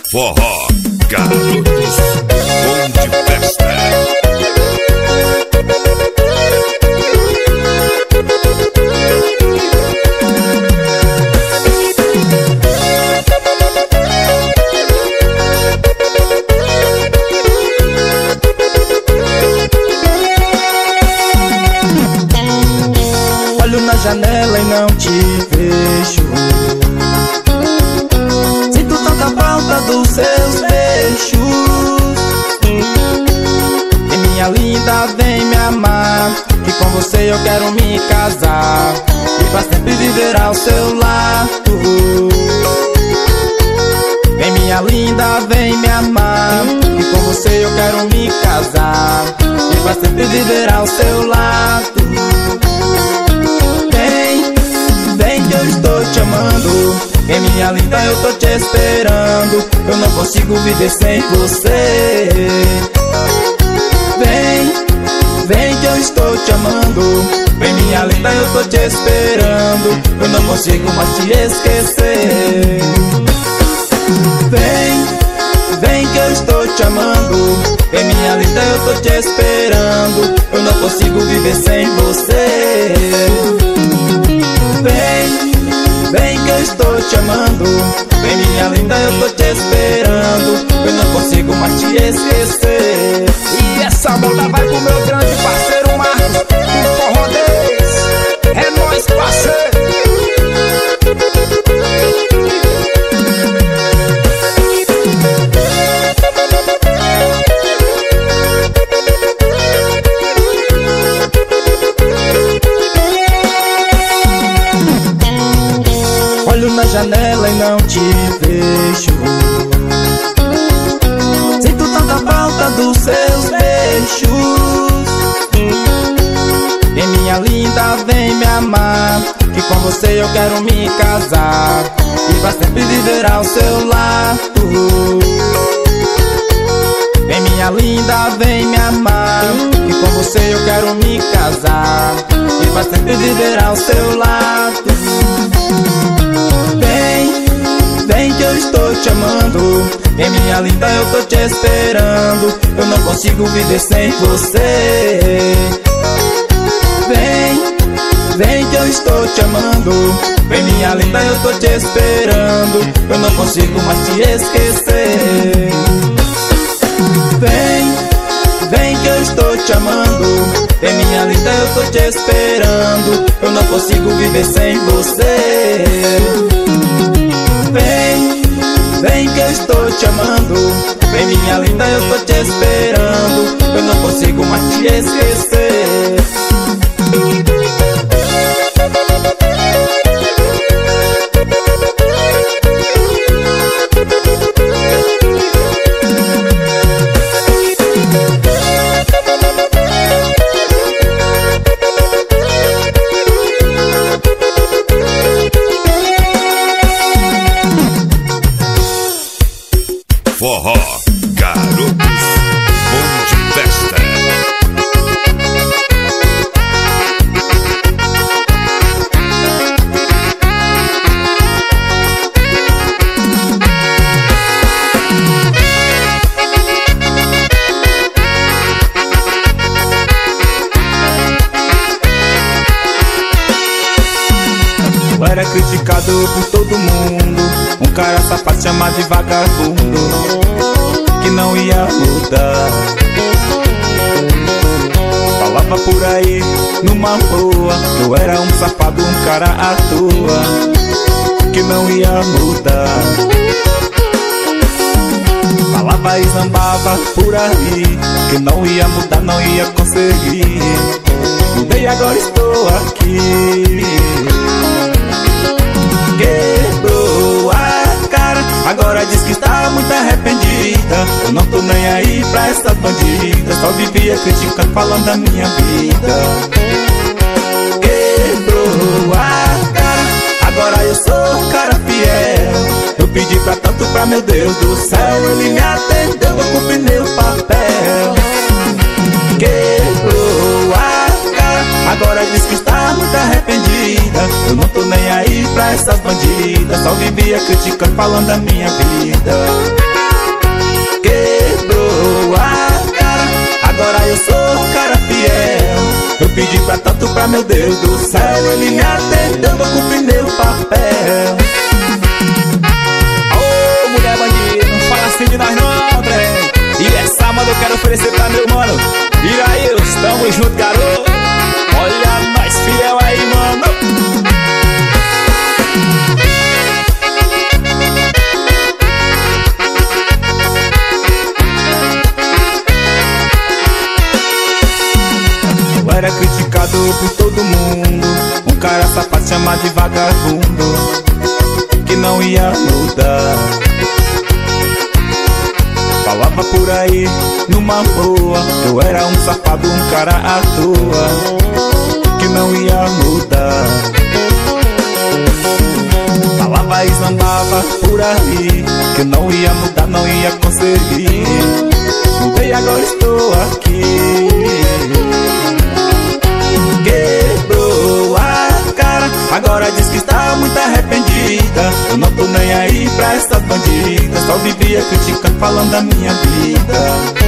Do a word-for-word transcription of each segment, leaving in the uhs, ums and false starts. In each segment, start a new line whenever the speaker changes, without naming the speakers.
Forró, garotos, bom de festa.
Olho na janela e não te vejo. Sinto tanta falta dos seus beijos. E minha linda, vem me amar, que com você eu quero me casar e pra sempre viver ao seu lado. Vem minha linda, vem me amar, que com você eu quero me casar e pra sempre viver ao seu lado. Que eu estou te amando, vem minha linda, eu tô te esperando. Eu não consigo viver sem você. Vem, vem que eu estou te amando, vem minha linda, eu tô te esperando. Eu não consigo mais te esquecer. Vem, vem que eu estou te amando, vem minha linda, eu tô te esperando. Eu não consigo viver sem você. Vem, vem que eu estou te amando, vem minha linda, eu tô te esperando. Eu não consigo mais te esquecer.
E essa moda vai pro meu grande parceiro Marcos, do Forró dez. É nóis, parceiro.
Olho na janela e não te vejo. Sinto tanta falta dos seus beijos. E minha linda, vem me amar, que com você eu quero me casar e pra sempre viver ao seu lado. Vem minha linda, vem me amar, que com você eu quero me casar e pra sempre viver ao seu lado. Vem, vem que eu estou te amando, vem minha linda, eu tô te esperando. Eu não consigo viver sem você. Vem, vem que eu estou te amando, vem minha linda, eu tô te esperando. Eu não consigo mais te esquecer. Vem, vem que eu estou te amando, vem minha linda, eu tô te esperando. Eu não consigo viver sem você. Vem, vem que eu estou te amando, vem minha linda, eu tô te esperando. Eu não consigo mais te esquecer.
Forró, garotos, bom de festa.
Eu era criticado por todo mundo, um cara safado chamado de vagabundo, que não ia mudar. Falava por aí, numa boa, eu era um safado, um cara à toa, que não ia mudar. Falava e zambava por aí, que não ia mudar, não ia conseguir. Mudei, agora estou aqui. Quebrou a cara, agora diz que está muito arrependida. Eu não tô nem aí pra essas bandidas, só vivia criticando, falando da minha vida. Quebrou a cara, agora eu sou cara fiel. Eu pedi pra tanto, pra meu Deus do céu, ele me atendeu, eu cumpri meu papel. Quebrou a cara, agora diz que está muito arrependida. Eu não tô nem aí pra essas bandidas, só vivia criticando, falando da minha vida. pedi pra tanto, pra meu Deus do céu, ele me atendeu, eu cumpri meu papel.
Ô, mulher bandida, não fala assim de nós não, trem. E essa moda eu quero oferecer pra meu mano Iraíus, tamo junto, garoto. Olha nós fiel aí, mano.
Eu era criticado por todo mundo, um cara safado chamado de vagabundo, que não ia mudar. Falava por aí, numa boa, eu era um safado, um cara à toa, que não ia mudar. Falava e zambava por aí, que não ia mudar, não ia conseguir. Mudei, agora estou aqui. Quebrou a cara, agora diz que está muito arrependida. Eu não tô nem aí pra essas bandidas, só vivia criticando, falando da minha vida.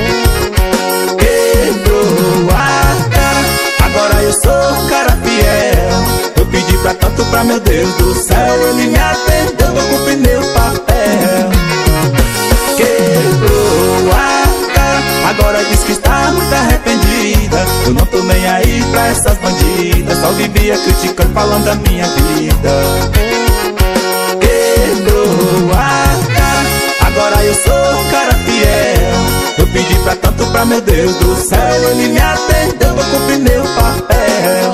Quebrou a cara, agora eu sou um cara fiel. Eu pedi pra tanto, pra meu Deus do céu, ele me atendeu, eu cumpri meu papel. Quebrou a cara, agora diz que está muito arrependida. Eu não tô nem aí pra essas bandidas, só vivia criticando, falando da minha vida. Quebrou a cara, agora eu sou um cara fiel. Eu pedi pra tanto, pra meu Deus do céu, ele me atendeu, eu cumpri meu papel.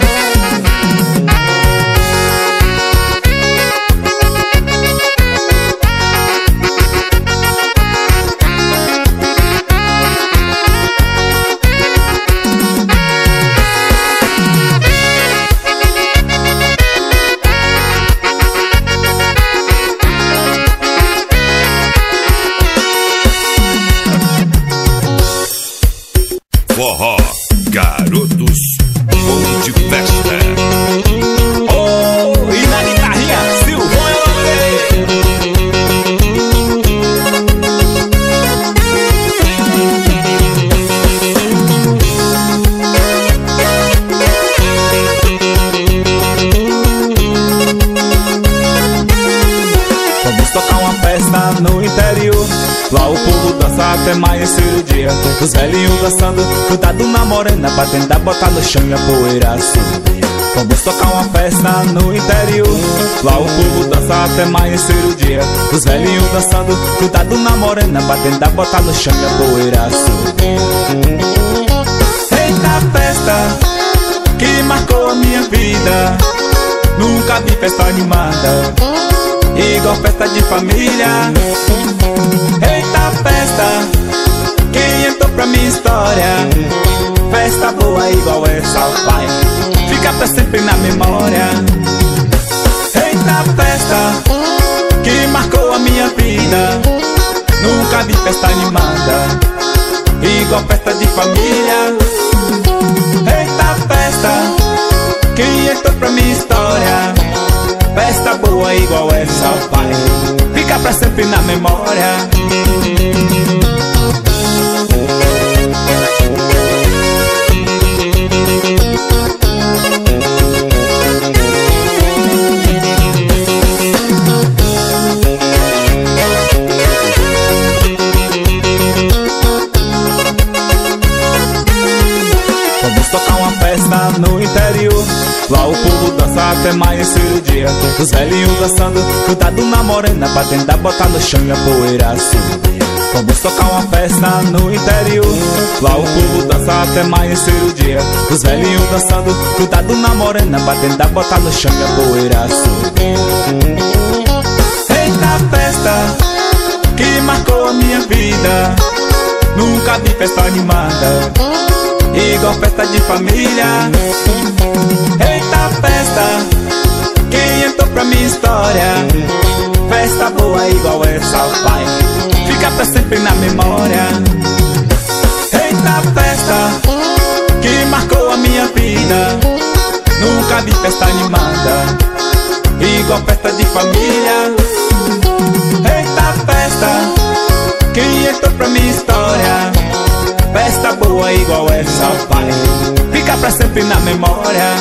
Forró, garotos, bom de festa.
Oh, e na guitarrinha, Silvão é
Vamos tocar uma festa no interior, lá o povo dança até amanhecer o dia. Os velhinhos dançando, cuidado na morena, pra tentar botar no chão e a poeira subir. Vamos tocar uma festa no interior, lá o povo dança até amanhecer o dia. Os velhinhos dançando, cuidado na morena, pra tentar botar no chão e a poeira subir. Eita festa, que marcou a minha vida, nunca vi festa animada igual festa de família. Eita festa, quem entrou pra minha história, festa boa igual essa, pai, fica pra sempre na memória. Eita festa, que marcou a minha vida, nunca vi festa animada igual festa de família. Eita festa, quem entrou pra minha história, festa boa igual essa, pai, fica pra sempre na memória. Vamos tocar uma festa no interior, lá o povo dança até amanhecer o dia. Os velhinhos dançando, cuidado na morena, pra tentar botar no chão e a poeira subir. Vamos tocar uma festa no interior, lá o povo dança até amanhecer o dia. Os velhinhos dançando, cuidado na morena, pra tentar botar no chão e a poeira subir. Eita festa, que marcou a minha vida, nunca vi festa animada igual festa de família. Eita festa, quem entrou pra minha história, festa boa igual essa, pai, fica pra sempre na memória. Eita festa, que marcou a minha vida, nunca vi festa animada igual festa de família. Eita festa, quem entrou pra minha história, festa boa igual essa, pai, fica
ficar pra sempre na memória.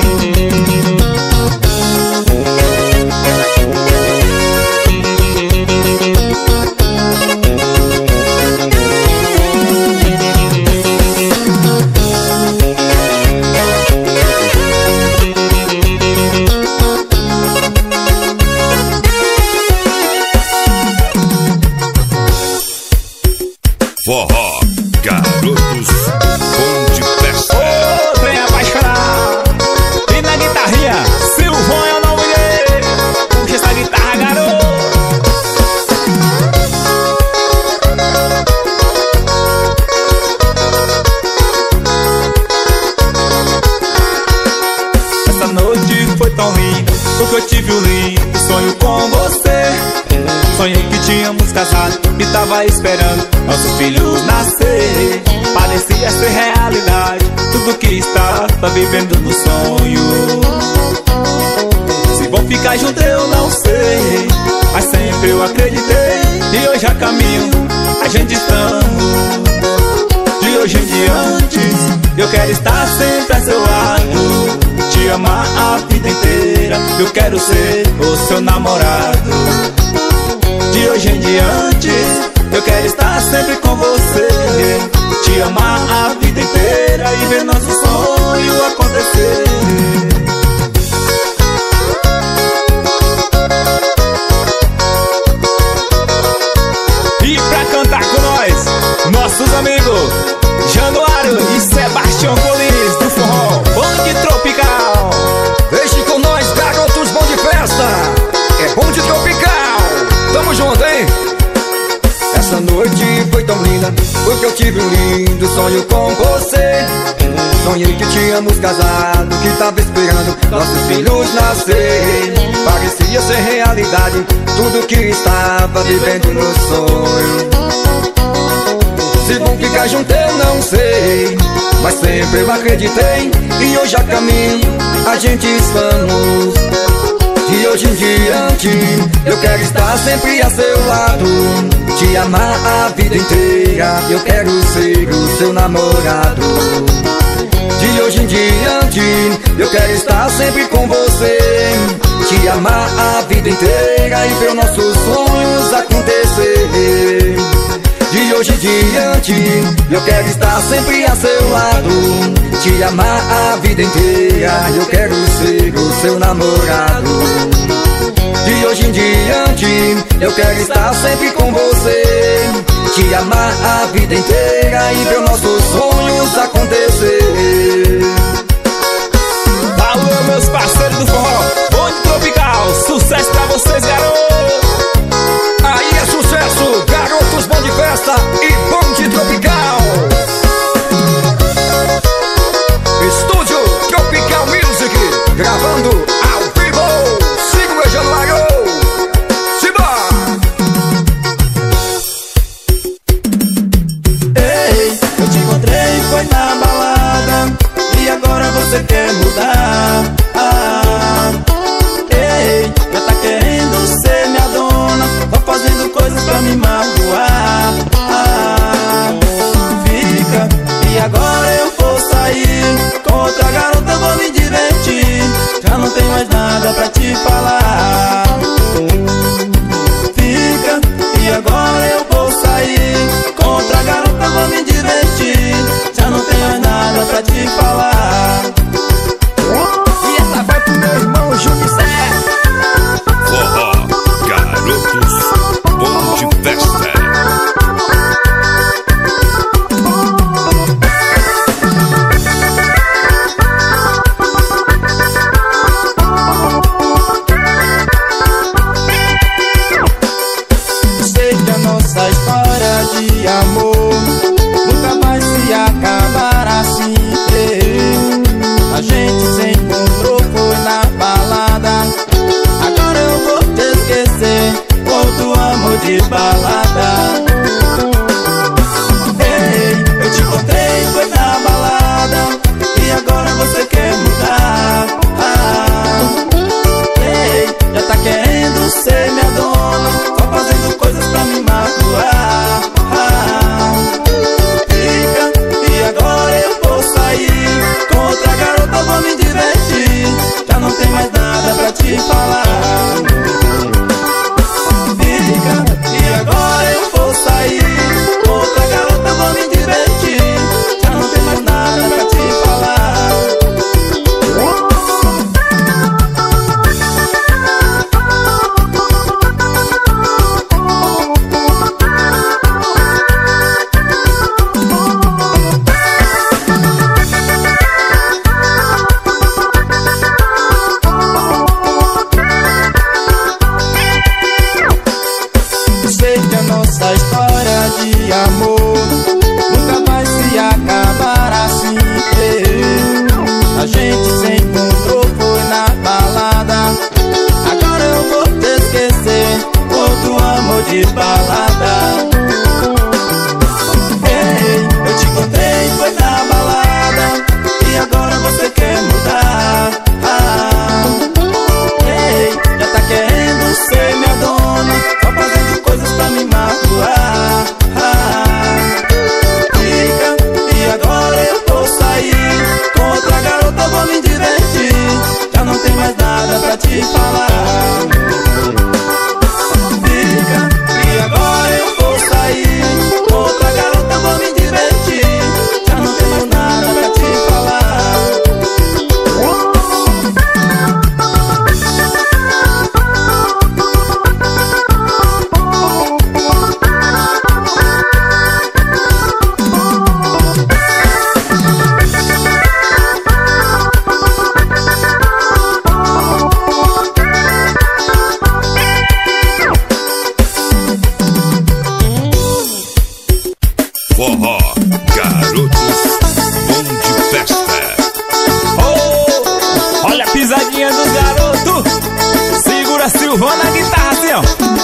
Forró, garotos, bom de festa.
Ô, trem apaixonado. E na guitarrinha, Silvão é o nome dele. Puxa essa guitarra, garoto. Essa noite foi tão linda, porque eu tive um lindo sonho com você. Sonhei que tínhamos casado e tava esperando nossos filhos nascer. Parecia ser realidade tudo que estava vivendo no sonho. Se vão ficar juntos eu não sei, mas sempre eu acreditei. E hoje a caminho a gente estamos. De hoje em diante eu quero estar sempre a seu lado, te amar a vida inteira. Eu quero ser o seu namorado. De hoje em diante eu quero estar sempre com você, te amar a vida inteira e ver nosso sonho acontecer. E pra cantar com nós, nossos amigos Januário e Sebastião Colinas do Forró Bonde Tropical.
Deixe com nós, garotos, bom de festa. É Bonde Tropical. Tamo junto, hein? Essa noite foi tão linda, porque eu tive um lindo sonho com você. Sonhei que tínhamos casado, que tava esperando nossos filhos nascer. Parecia ser realidade tudo que estava vivendo no sonho. Se vão ficar juntos eu não sei, mas sempre eu acreditei. E hoje a caminho a gente estamos. De hoje em diante eu quero estar sempre a seu lado, te amar a vida inteira. Eu quero ser o seu namorado. De hoje em diante eu quero estar sempre com você, te amar a vida inteira e ver nossos sonhos acontecer. De hoje em diante eu quero estar sempre a seu lado, te amar a vida inteira. Eu quero ser o seu namorado. De hoje em diante eu quero estar sempre com você, te amar a vida inteira e ver nossos sonhos acontecer.
Alô, meus parceiros do Forró Bonde Tropical, sucesso pra vocês, garoto.
Aí é sucesso, garotos, bom de festa e Bonde Tropical. Estúdio Tropical Music, gravando ao vivo. Siga o Januário. Siba!
Ei, eu te encontrei, foi na balada, e agora você quer mudar. Ah, ei, já tá querendo ser minha dona, tá fazendo coisas pra me magoar. Ah, fica, e agora eu vou sair com outra garota, eu vou me divertir. Já não tem mais nada pra te falar. Fica, e agora eu vou sair com outra garota, eu vou me divertir. Já não tem mais nada pra te falar.
E essa vai pro meu irmão Júnior.
Forró, garotos, bom de festa.
Sei que a nossa história de amor nunca vai se acabar assim. A gente se encontrou, foi na balada. Agora eu vou te esquecer, outro amor de balada. Ei, eu te encontrei, foi na balada, e agora você quer mudar. Ah, ei, já tá querendo ser minha dona, só fazendo coisas pra me magoar. Ah, fica, e agora eu vou sair com de amor nunca vai se acabar assim. A gente se encontrou, foi na balada. Agora eu vou te esquecer, outro amor de balada. Ei, eu te encontrei, foi na balada, e agora você quer mudar. Ah, ei, já tá querendo ser minha dona, só fazendo coisas pra me magoar. Ah, fica, e agora eu vou sair com outra garota, vou me divertir. Já não tem mais nada pra te falar. Fica, e agora eu vou sair com outra garota, vou me divertir. Já não tem mais nada pra te falar.
Forró, garotos, bom de festa.
Oh, olha a pisadinha dos garotos. Segura a Silvana na guitarra assim, ó.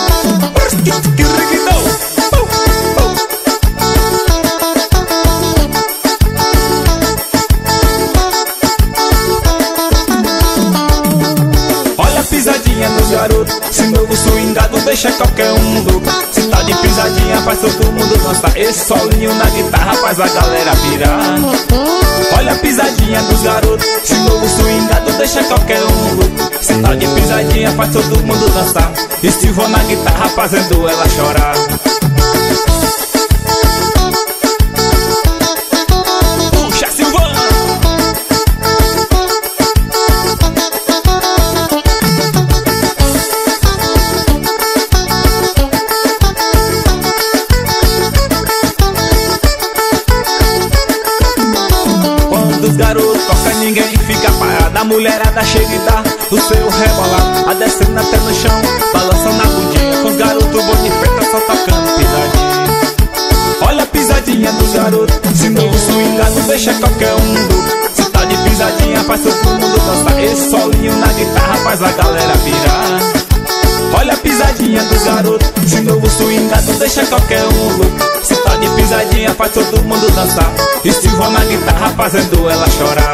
Olha a pisadinha dos garotos. Esse novo swingado deixa qualquer um louco. Se tá de pisadinha faz todo mundo dançar. Esse solinho na guitarra faz a galera virar. Olha a pisadinha dos garotos. Esse novo swingado deixa qualquer um louco. Se tá de pisadinha faz todo mundo dançar. E Silvana na guitarra fazendo ela chorar. Puxa, Silvana! Quando os garotos tocam, ninguém fica parado. A mulherada chega e dá o seu rebolado, a descendo até no chão, balançando a bundinha. Com os garotos bonifeta só tocando pisadinha. Olha a pisadinha dos garotos. Se novo swingado deixa qualquer um louco. Se tá de pisadinha faz todo mundo dançar. Esse solinho na guitarra faz a galera virar. Olha a pisadinha dos garotos. Se novo swingado deixa qualquer um louco. Se tá de pisadinha faz todo mundo dançar. E Silvana na guitarra fazendo ela chorar.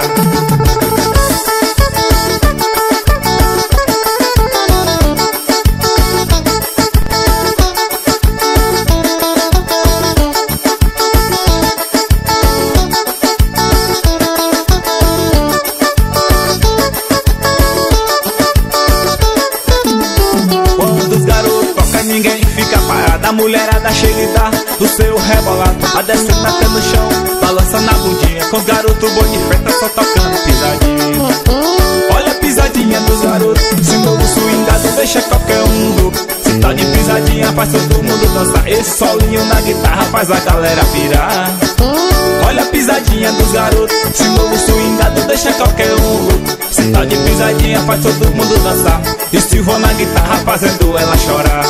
Ninguém fica parado, a mulherada chega e dá o seu rebolado, a descendo até no chão, balançando a bundinha. Com os garotos bonifeta só tocando pisadinha. Olha a pisadinha dos garotos. Se novo swingado deixa qualquer um louco. Se tá de pisadinha faz todo mundo dançar. Esse solinho na guitarra faz a galera virar. Olha a pisadinha dos garotos. Se novo swingado deixa qualquer um louco. Se tá de pisadinha faz todo mundo dançar. E Silvana na guitarra fazendo ela chorar.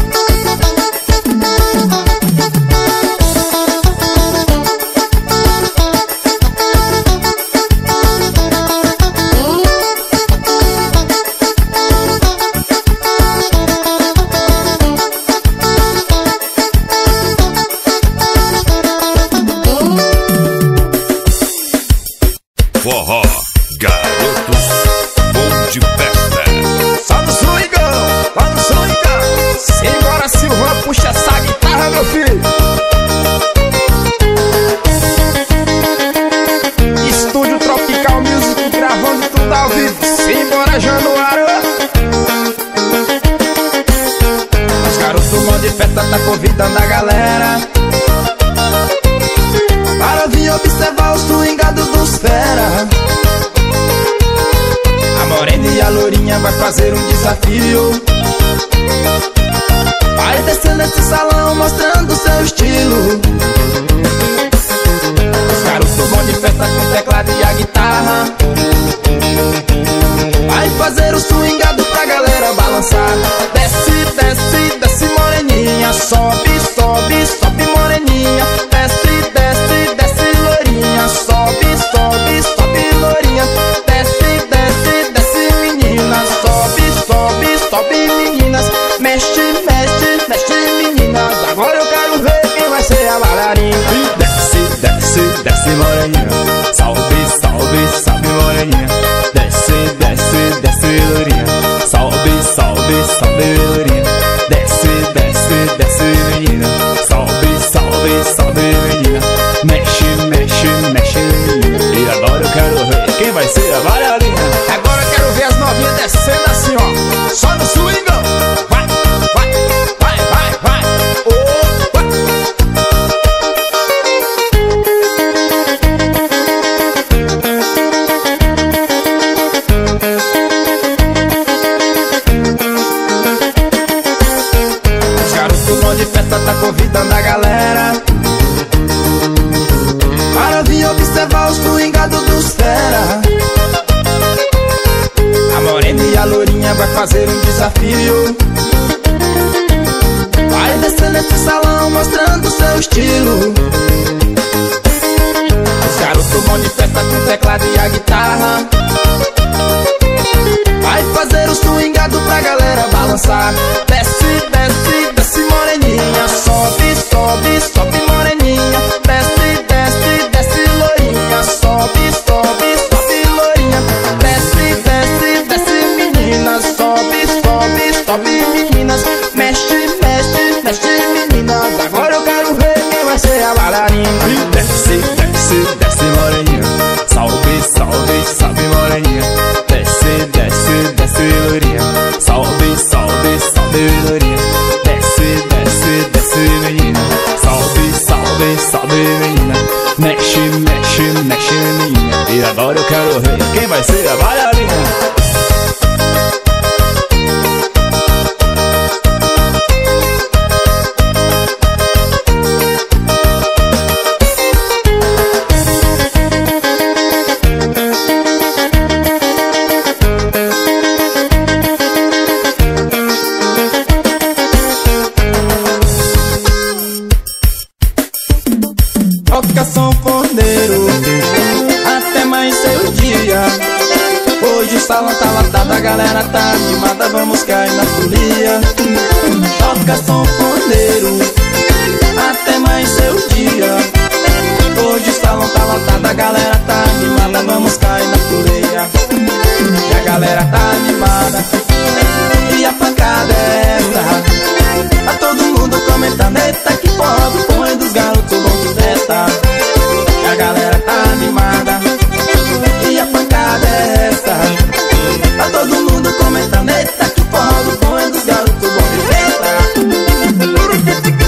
Forró, garotos, bom de festa.
Só no swingão, só no swingão. Simbora, Silvana, puxa essa guitarra, meu filho. Estúdio Tropical Music, gravando tudo ao vivo. Simbora, Januário.
Os garotos do mão de festa tá convidando a galera para vir observar os swingados dos fera. A morena e a lourinha vai fazer um desafio. Vai descer nesse salão mostrando seu estilo. Os garotos do mão de festa com teclado e a guitarra vai fazer o swingado pra galera balançar. Desce, desce, desce moreninha. Sobe, sobe, sobe moreninha. bailarina.
Desce, desce, desce moreninha, sobe, sobe, sobe moreninha. Desce, desce, desce lourinha, sobe, sobe, sobe lourinha. Desce, desce, desce menina, sobe, sobe, sobe menina. Mexe, mexe, mexe menina. E agora eu quero ver quem vai ser a bailarina.
Agora eu quero ver as novinhas descendo assim, ó, só no swingão. Vai, vai, vai, vai, vai. Oh, vai. Os garotos vão de festa, tá convidando a galera para vir observar os swingados dos fera. A morena e a lourinha vai fazer um desafio. Vai descer nesse salão mostrando seu estilo. Os garotos vão de festa com o teclado e a guitarra. Vai fazer o swingado pra galera balançar. Desce, desce, desce moreninha. Sobe, sobe, sobe moreninha. Desce, desce, desce lourinha. Sobe, sobe, sobe lourinha. Desce, desce, desce meninas. Sobe, sobe, sobe meninas. Mexe, mexe, mexe meninas. Agora eu quero ver quem vai ser a bailarina.
Desce, desce, desce moreninha, sobe, sobe, sobe moreninha. Desce, desce, desce lourinha, sobe, sobe, sobe lourinha. Desce, desce, desce menina, sobe, sobe, sobe menina. Mexe, mexe, mexe menina. E agora eu quero ver quem vai ser a bailarina.
Toca sanfoneiro até mais seu dia. Hoje o salão tá lotado, a galera tá animada, vamos cair na folia. Toca sanfoneiro até mais seu dia. Hoje o salão tá lotado, a galera tá animada, vamos cair na folia. E a galera tá animada e a pancada é essa. Tá todo mundo comentando, eita que pobre, põe dos garotos bom de festa. E a galera tá animada e a pancada é essa. Tá todo mundo comentando, eita que pobre, põe dos garotos bom de festa.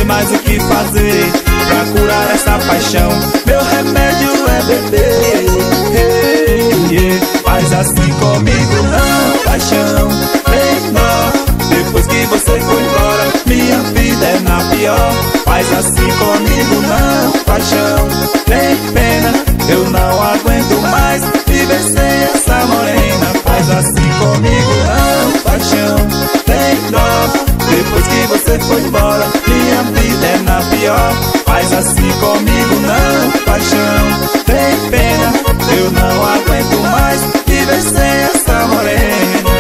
mais o que fazer pra curar essa paixão. Meu remédio é beber. Hey, yeah. Faz assim comigo não, paixão, vem não. Depois que você foi embora, minha vida é na pior. Faz assim comigo não, paixão, tem pena. Eu não aguento mais viver sem essa morena. Faz assim comigo não, paixão, tem dó. Depois que você foi embora, minha vida é na pior. Faz assim comigo não, paixão, tem pena. Eu não aguento mais viver sem essa morena.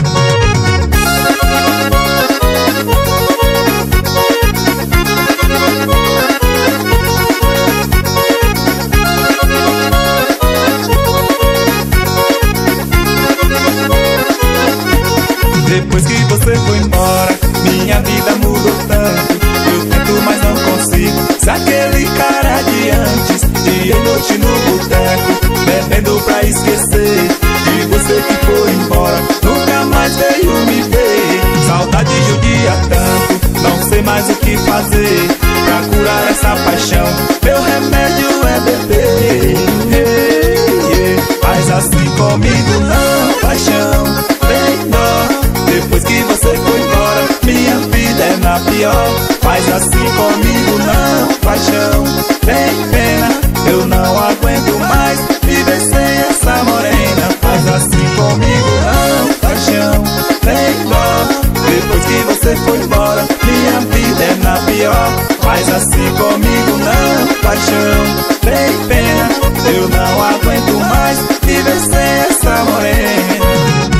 Depois que você foi embora, minha vida mudou tanto. Eu tento, mas não consigo. Se aquele cara de antes, dia e noite no boteco, bebendo pra esquecer de você que foi embora, nunca mais veio me ver. Saudade judia tanto, não sei mais o que fazer pra curar essa paixão. Meu remédio é beber. Yeah, yeah. Faz assim comigo não, paixão, tem dó. Depois que você foi embora, minha vida é na pior. Faz assim comigo não, paixão, tem pena. Eu não aguento mais viver sem essa morena. Faz assim comigo não, paixão, tem dó. Depois que você foi embora, minha vida é na pior. Faz assim comigo não, paixão, tem pena. Eu não aguento mais viver sem essa morena.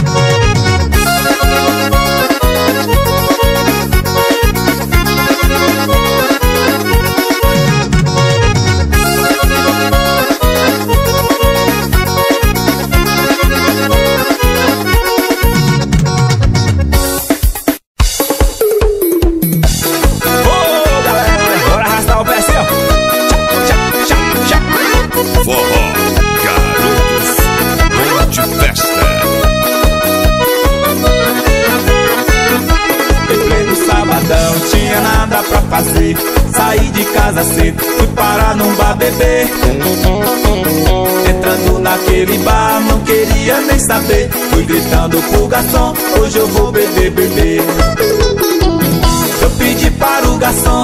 Saí de casa cedo, fui parar num bar beber. Entrando naquele bar, não queria nem saber. Fui gritando pro garçom, hoje eu vou beber, beber. Eu pedi para o garçom,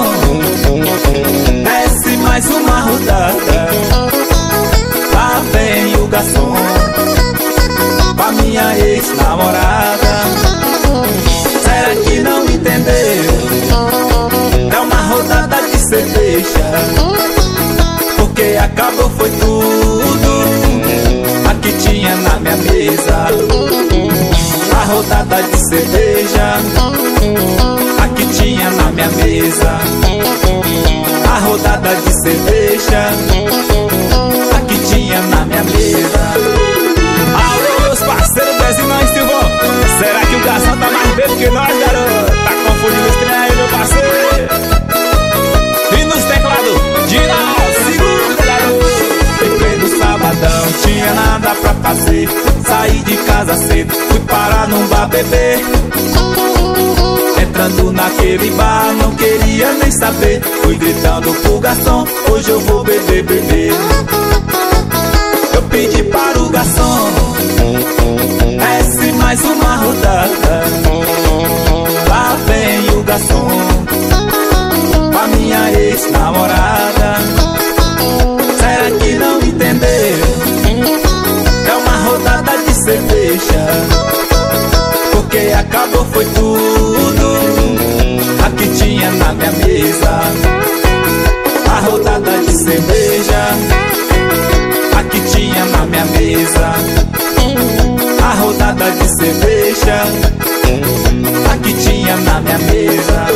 desce mais uma rodada. Lá vem o garçom, com a minha ex-namorada. Será que não entendeu? É uma rodada de cerveja, porque acabou foi tudo a que tinha na minha mesa. A rodada de cerveja, a que tinha na minha mesa. A rodada de cerveja, a que tinha na minha mesa. Alô, meus parceiros, Bezinho e Silvão, será que o garçom tá mais bebo que nós, garoto? Tá confundindo os trem aí, meu parceiro? E nos teclados, Dinal, segura, garoto. Em pleno sabadão, tinha nada pra fazer. Saí de casa cedo, fui parar num bar beber. Entrando naquele bar, não queria nem saber. Fui gritando pro garçom, hoje eu vou beber, beber. Eu pedi para o garçom, desce mais uma rodada. Lá vem o garçom, com a minha ex-namorada. Será que não entendeu? É uma rodada de cerveja, porque acabou foi tudo a que tinha na minha mesa. A rodada de cerveja, a que tinha na minha mesa. A rodada de cerveja, a que tinha na minha mesa.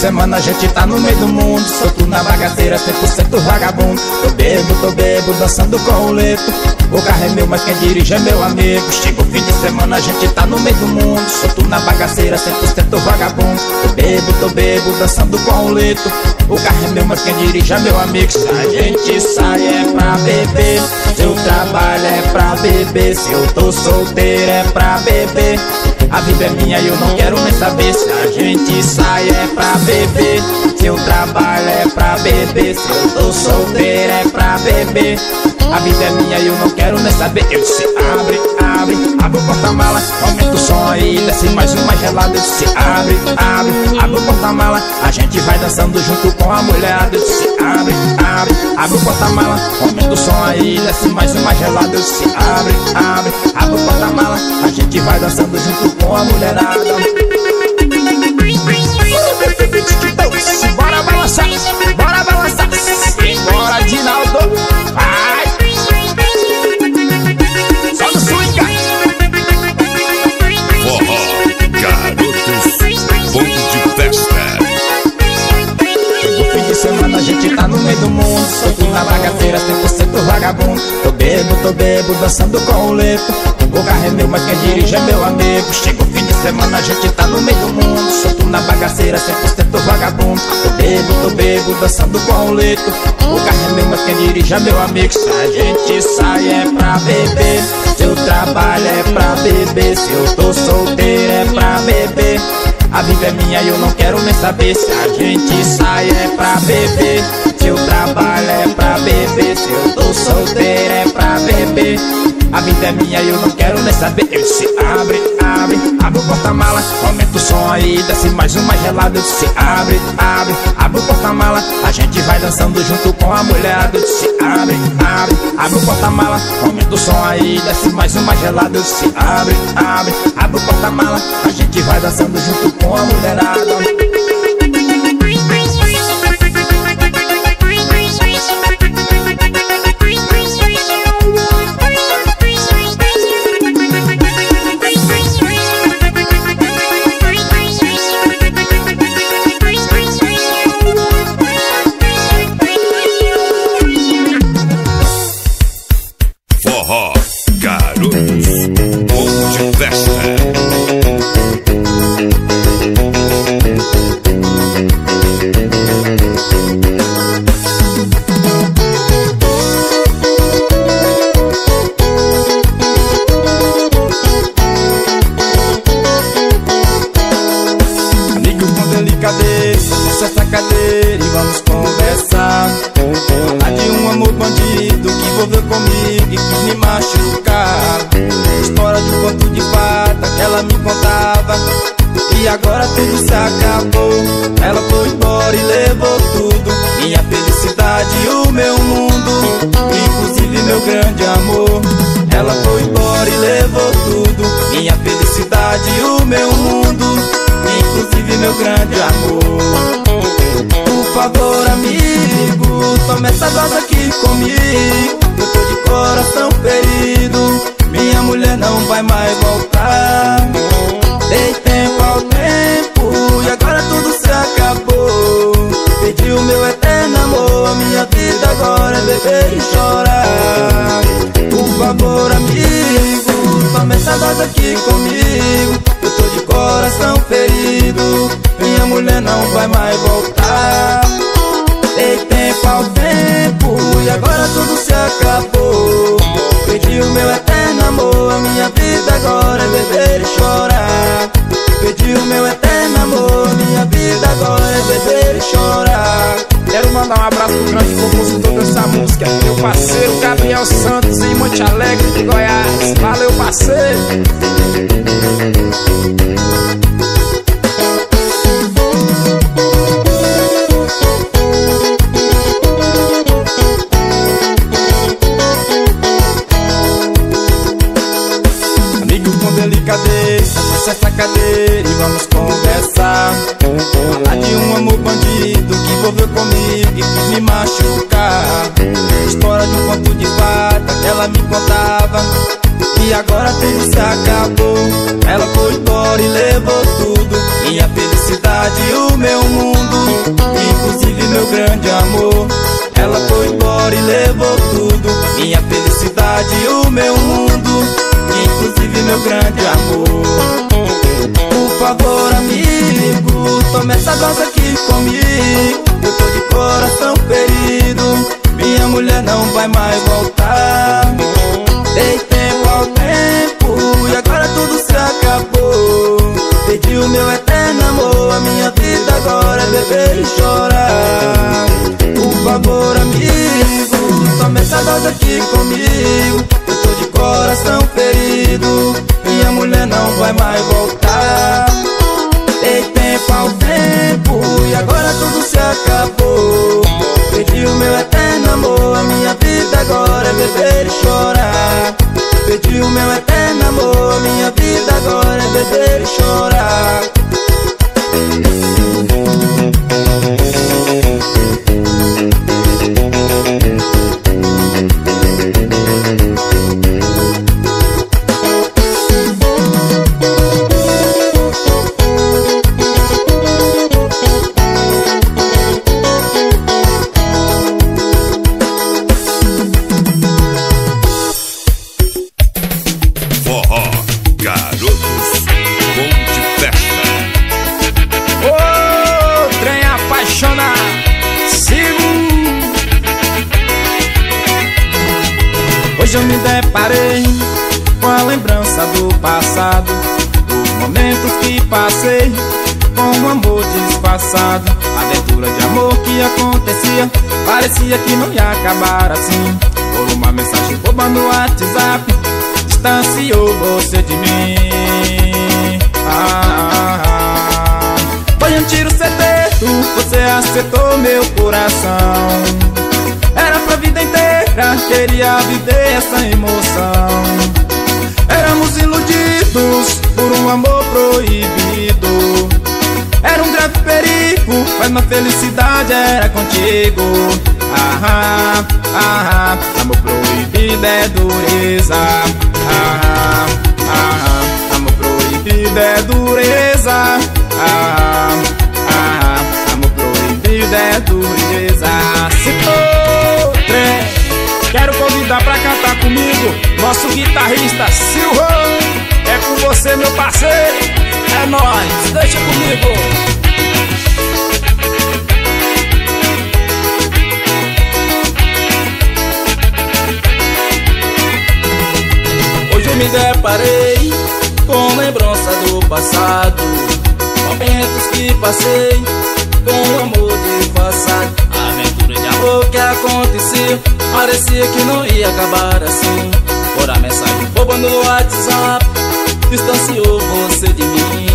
semana a gente tá no meio do mundo, solto na bagaceira, cem por cento vagabundo. Tô bebo, tô bebo, dançando com o leto. O carro é meu, mas quem dirige é meu amigo. Chega o fim de semana, a gente tá no meio do mundo, solto na bagaceira, cem por cento vagabundo. Tô bebo, tô bebo, dançando com o leto. O carro é meu, mas quem dirige é meu amigo. Se a gente sai é pra beber, seu trabalho é pra beber, se eu tô solteiro é pra beber. A vida é minha e eu não quero nem saber. Se a gente sai é pra beber, seu trabalho é pra beber, se eu tô solteiro é pra beber. A vida é minha e eu não quero nem saber. Eu disse abre, abre, abre o porta-mala, aumenta o som aí, desce mais uma gelada. Eu disse abre, abre, abre o porta-mala, a gente vai dançando junto com a mulherada. Eu disse abre, abre, abre o porta-mala, aumenta o som aí, desce mais uma gelada. Eu disse abre, abre, abre o porta-mala, a gente vai dançando junto com a mulherada. Bora balançar, bora balançar, bora Dinaldo, vai! Só no swing!
Forró, garotos, bom de festa.
Chegou fim de semana, a gente tá no meio do mundo, solto na bagaceira, cem por cento vagabundo. Tô bebo, tô bebo, dançando com o leto. O carro é meu, mas quem dirige é meu amigo. Chega o fim de semana, a gente tá no meio do mundo, solto na bagaceira, cem por cento vagabundo. Tô bebo, tô bebo, dançando com o leto. O carro é meu, mas quem dirige é meu amigo. Se a gente sai é pra beber, seu trabalho é pra beber, se eu tô solteiro é pra beber. A vida é minha e eu não quero nem saber. Se a gente sai é pra beber, seu trabalho é pra beber, se eu tô solteiro é pra beber. A vida é minha e eu não quero nem saber. Eu disse abre, abre, abre o porta-mala, aumenta o som aí, desce mais uma gelada. Eu disse abre, abre, abre o porta-mala, a gente vai dançando junto com a mulherada. Eu disse abre, abre, abre o porta-mala, aumenta o som aí, desce mais uma gelada. Eu disse abre, abre, abre o porta-mala, a gente vai dançando junto com a mulherada.
Forró, garotos, bom de festa.
Amigo com delicadeza, puxa essa cadeira e vamos conversar. Falar de um amor bandido que envolveu comigo e quis me machucar. História de um conto de fada que ela me contava, e agora tudo se acabou. Ela foi embora e levou tudo, minha felicidade e o meu mundo, inclusive meu grande amor. Ela foi embora e levou tudo, minha felicidade e o meu mundo, inclusive meu grande amor. Por favor, amigo, toma essa dose aqui comigo. Eu tô de coração ferido, minha mulher não vai mais voltar. Dei tempo ao tempo e agora tudo se acabou. Perdi o meu eterno amor, a minha vida agora é beber e chorar. Por favor, amigo, toma essa dose aqui comigo. Eu tô de coração ferido, minha mulher não vai mais voltar. Dei tempo ao tempo e agora tudo se acabou. Perdi o meu eterno amor, a minha vida agora é beber e chorar. Perdi o meu eterno amor, minha vida agora é beber e chorar.
Quero mandar um abraço pro grande compositor dessa música, meu parceiro Gabriel Santos, em Monte Alegre, de Goiás. Valeu, parceiro!
Delicadeza, puxa essa cadeira e vamos conversar. Falar de um amor bandido que envolveu comigo e quis me machucar. História de um conto de fada que ela me contava, e agora tudo se acabou. Ela foi embora e levou tudo, minha felicidade e o meu mundo, meu grande amor. Ela foi embora e levou tudo, minha felicidade e o meu mundo, inclusive meu grande amor. Por favor, amigo, tome essa dose aqui comigo. Eu tô de coração ferido, minha mulher não vai mais voltar. Dei tempo ao tempo e agora tudo se acabou. Perdi o meu eterno amor, a minha vida agora é beber e chorar. Por favor, amigo, tome essa dose aqui comigo. Eu tô de coração ferido, minha mulher não vai mais voltar. Dei tempo ao tempo e agora tudo se acabou. Perdi o meu eterno amor, a minha vida agora é beber e chorar. Perdi o meu eterno amor, a minha vida agora é beber e chorar. Hoje eu me deparei com a lembrança do passado, dos momentos que passei com um amor disfarçado. Aventura de amor que acontecia, parecia que não ia acabar assim. Por uma mensagem boba no WhatsApp, distanciou você de mim. ah, ah, ah. Foi um tiro certeiro, você acertou meu coração. Era pra vida inteira, queria viver essa emoção. Éramos iludidos por um amor proibido. Era um grave perigo, mas na felicidade era contigo. Ah, ah, ah, amor proibido é dureza. Ah, ah, ah, amor proibido é dureza. Ah, ah, amor proibido é dureza. Se for trem, quero convidar pra cantar comigo nosso guitarrista Silvan. É com você, meu parceiro, é nóis, deixa comigo. Hoje eu me deparei com lembrança do passado, momentos que passei com o amor disfarçado. Aventura de amor que acontecia, parecia que não ia acabar assim. Por a mensagem boba no WhatsApp, distanciou você de mim.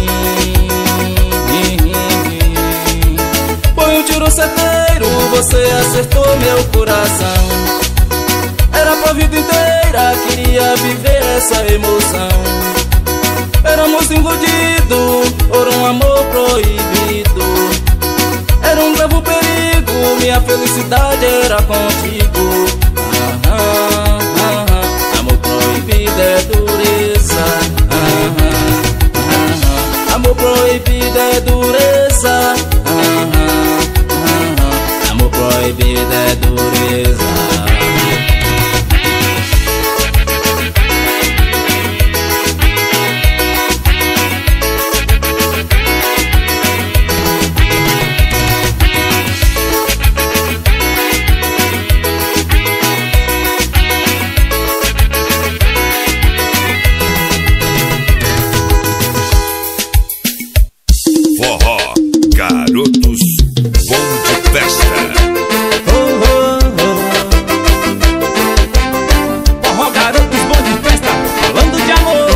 Foi um tiro certeiro, você acertou meu coração. Era pra vida inteira, queria viver essa emoção. Éramos iludidos por um amor proibido. Era um grave perigo, minha felicidade era contigo. Ah, ah, ah, ah. Amor proibido é dureza. Ah, ah, ah, ah. Amor proibido é dureza. Ah, ah, ah, ah. Amor proibido é dureza.
Forró, garotos, bom de festa.
Oh, oh, oh. Forró, garotos, bom de festa, falando de amor.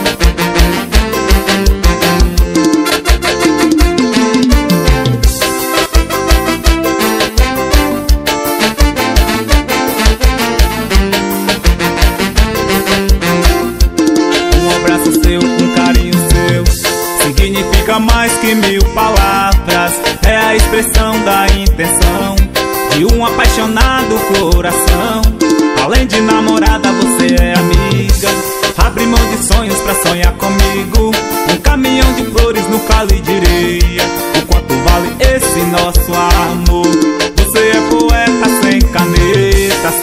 Um abraço seu, um carinho seu, significa mais que mil palavras. É a expressão da intenção de um apaixonado coração. Além de namorada, você é amiga. Abre mão de sonhos pra sonhar comigo. Um caminhão de flores no calo de areia. O quanto vale esse nosso amor?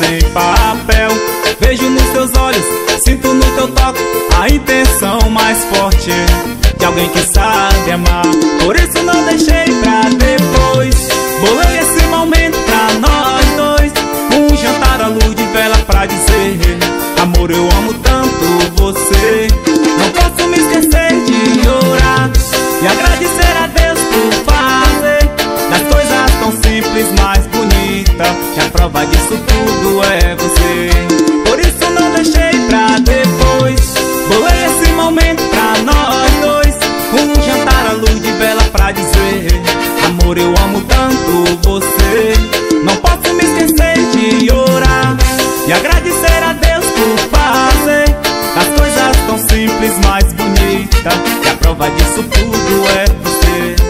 sem papel. Vejo nos teus olhos, sinto no teu toque a intenção mais forte de alguém que sabe amar. Por isso não deixei pra depois. Bolei esse momento pra nós dois, um jantar à luz de vela pra dizer: amor, eu amo tanto você. Não posso me esquecer de orar e agradecer a Deus por fazer das coisas tão simples mais bonita. E a prova disso tudo é você. Por isso não deixei pra depois. Bolei esse momento pra nós dois, um jantar à luz de vela pra dizer: amor, eu amo tanto você. Não posso me esquecer de orar e agradecer a Deus por fazer das coisas tão simples mais bonita. E a prova disso tudo é você.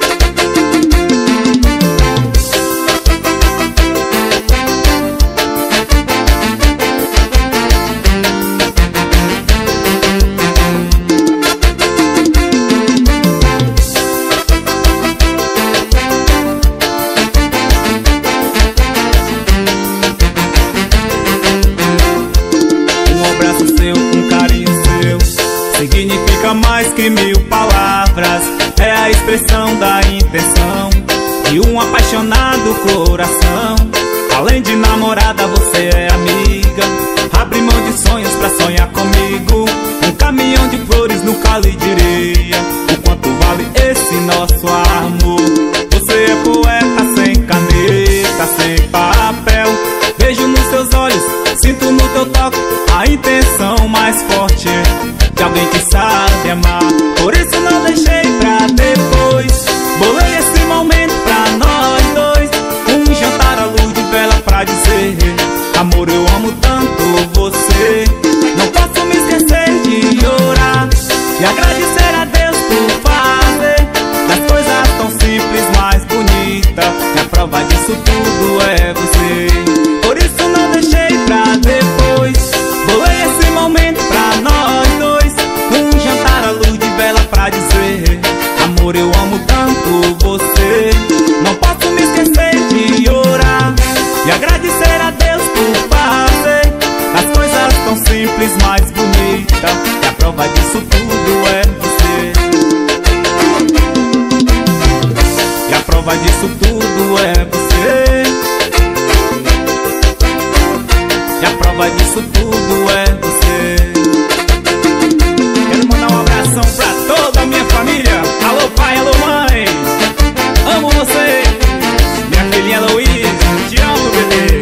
Significa mais que mil palavras, é a expressão da intenção de um apaixonado coração. Além de namorada, você é amiga. Abre mão de sonhos pra sonhar comigo. Um caminhão de flores nunca lhe diria o quanto vale esse nosso amor. Você é poeta sem caneta, sem papel. Vejo nos seus olhos, sinto no teu toque a intenção mais forte de alguém que sabe amar. Por isso não deixei pra depois. Bolei esse momento pra nós dois, um jantar à luz de vela pra dizer: amor, eu amo tanto você. Não posso me esquecer de orar e agradecer a Deus por fazer das coisas tão simples mais bonita. E a prova disso tudo é você. Por isso não deixei pra depois. Bolei esse momento pra nós dois, um jantar à luz de vela pra dizer: amor, eu amo tanto você. Não posso me esquecer de orar e agradecer a Deus por fazer das coisas tão simples mais bonita. E a prova disso tudo é você. E a prova disso tudo é você. E a prova disso tudo é você. Quero mandar um abração pra toda a minha família. Alô pai, alô mãe, amo você. Minha filhinha Luiz, te amo, bebê.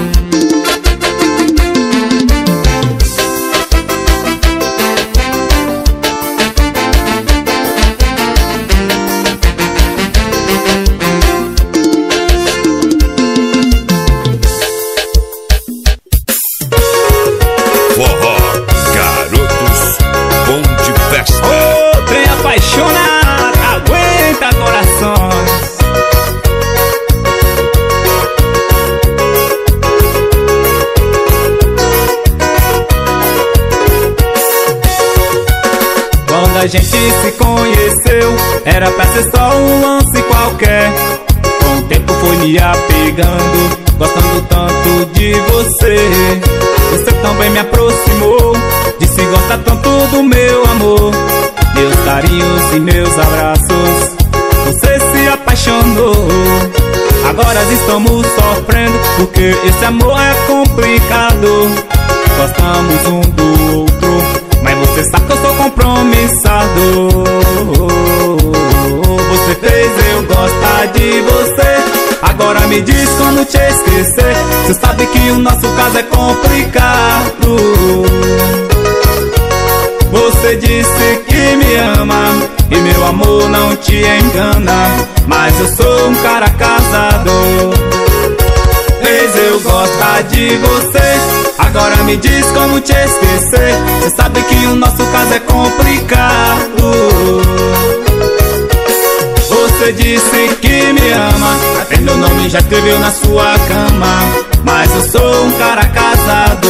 Forró, garotos, bom de festa.
Ô, trem apaixonado, aguenta corações. Quando a gente se conheceu, era pra ser só um lance qualquer. Com o tempo foi me apegando, gostando tanto de você. Você também me aproximou, disse gosta tanto do meu amor. Meus carinhos e meus abraços, você se apaixonou. Agora estamos sofrendo, porque esse amor é complicado. Gostamos um do outro, mas você sabe que eu sou compromissado. Você fez eu gostar de você, agora me diz quando te esquecer. Você sabe que o nosso caso é complicado. Você disse que me ama e meu amor não te engana, mas eu sou um cara casado. Fez eu gostar de você, agora me diz como te esquecer. Você sabe que o nosso caso é complicado. Você disse que me ama, até meu nome já escreveu na sua cama, mas eu sou um cara casado.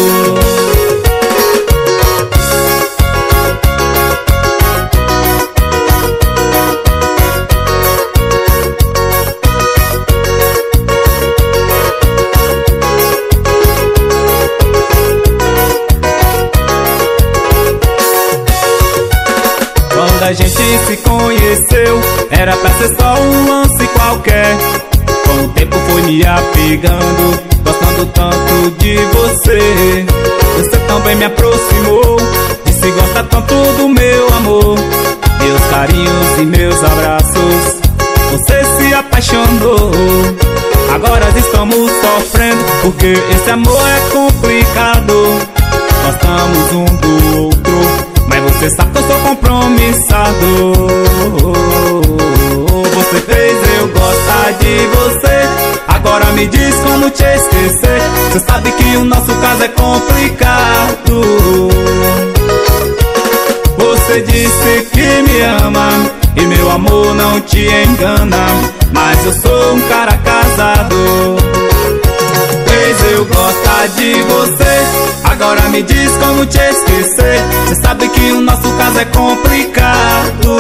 aconteceu, era pra ser só um lance qualquer. Com o tempo foi me apegando, gostando tanto de você. Você também me aproximou, disse gosta tanto do meu amor. Meus carinhos e meus abraços, você se apaixonou. Agora estamos sofrendo, porque esse amor é complicado. Gostamos um do outro, mas você sabe que eu sou compromissado. Você fez eu gostar de você, agora me diz como te esquecer. Você sabe que o nosso caso é complicado. Você disse que me ama e meu amor não te engana, mas eu sou um cara casado. Fez eu gostar de você, agora me diz como te esquecer. Você sabe que o nosso caso é complicado.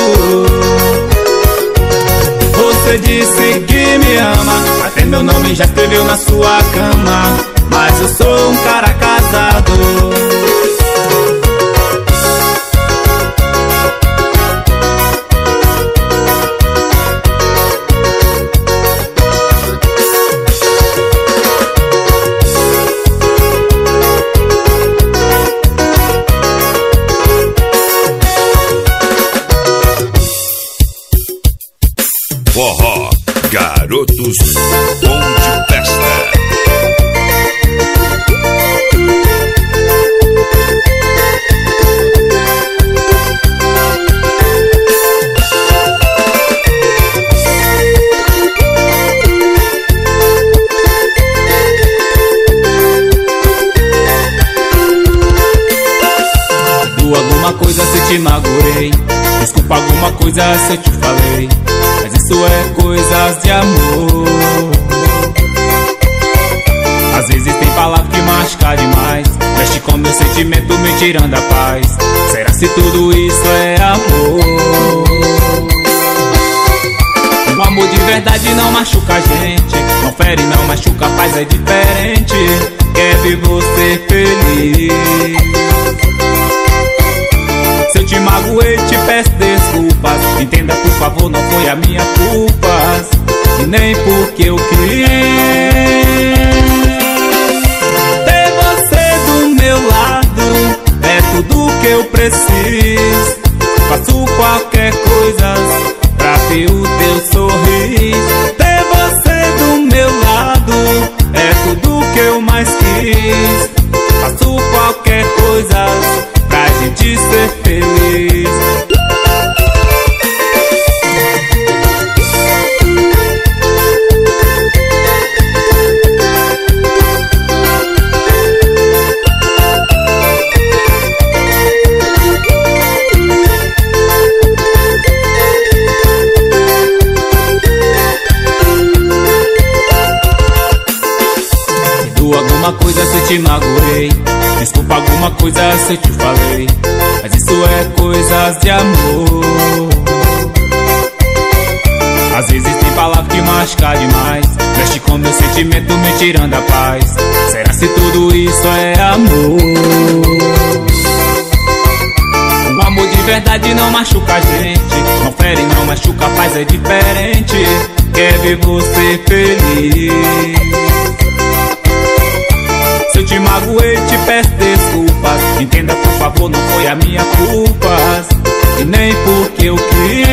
Você disse que me ama, até meu nome já escreveu na sua cama, mas eu sou um cara casado.
Forró, garotos, bom de festa.
Do alguma coisa se te magoei, desculpa alguma coisa se eu te falei, mas isso é coisas de amor. Às vezes tem palavra que machuca demais, mexe com meu sentimento me tirando a paz. Será se tudo isso é amor? Um amor de verdade não machuca a gente, não fere, não machuca, faz é diferente. Quer ver você feliz. Se eu te magoei, te peço desculpas, entenda por favor, não foi a minha culpa, e nem porque eu quis. Ter você do meu lado é tudo que eu preciso. Faço qualquer coisa pra ter o teu sorriso. Ter você do meu lado é tudo que eu mais quis. Faço qualquer coisa pra gente ser feliz. Do alguma coisa se te magoei, desculpa alguma coisa se eu te falei, mas isso é coisas de amor. Às vezes tem palavra que machuca demais, mexe com meu sentimento me tirando a paz. Será se tudo isso é amor? Um amor de verdade não machuca a gente, não fere, não machuca, faz é diferente. Quer ver você feliz. Se eu te magoei, te peço desculpas, entenda por favor, não foi a minha culpa, e nem porque eu quis.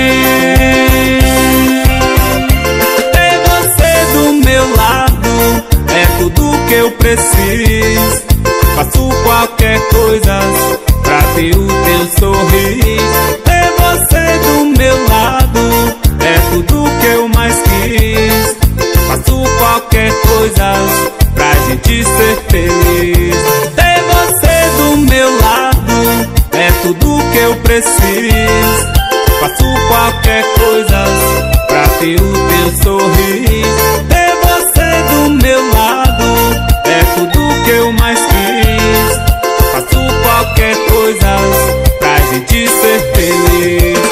Ter você do meu lado é tudo que eu preciso. Faço qualquer coisa pra ter o teu sorriso. Ter você do meu lado é tudo que eu mais quis. Faço qualquer coisa pra gente ser feliz. Ter você do meu lado é tudo que eu preciso. Faço qualquer coisa pra ter o teu sorriso. Ter você do meu lado é tudo que eu mais quis. Faço qualquer coisa pra gente ser feliz.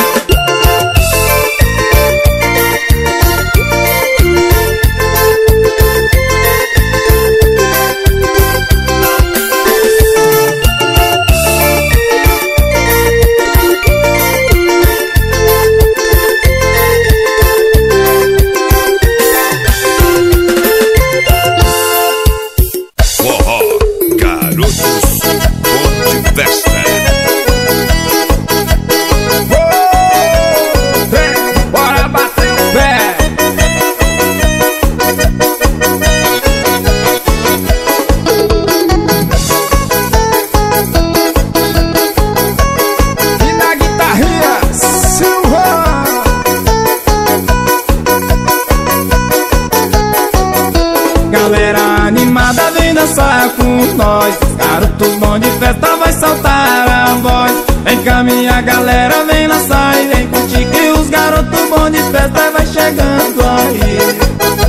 nós. Garotos bons de festa vai saltar a voz. Vem cá minha galera, vem dançar e vem curtir, que os garotos bons de festa vai chegando aí.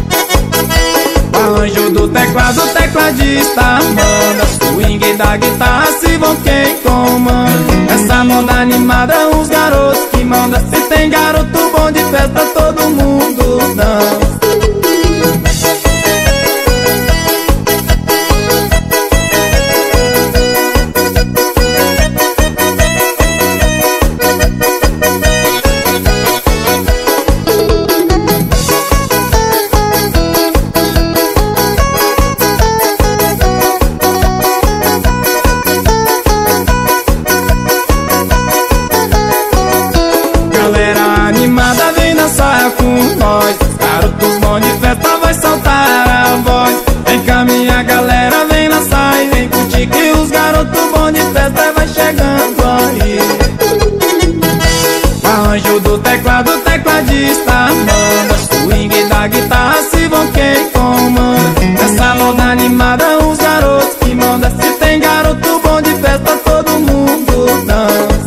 Arranjo do teclado, tecladista manda. Swing da guitarra, se vão quem comanda. Essa moda animada, os garotos que mandam. Se tem garoto bom de festa, todo mundo dança. Com nós, garotos bons de festa vai saltar a voz. Vem cá minha galera, vem dançar e vem curtir, que os garotos bons de festa vai chegando aí. Arranjo do teclado, tecladista manda. Swing da guitarra, se vão quem comanda. Essa moda animada, os garotos que mandam. Se tem garoto bom de festa, todo mundo dança.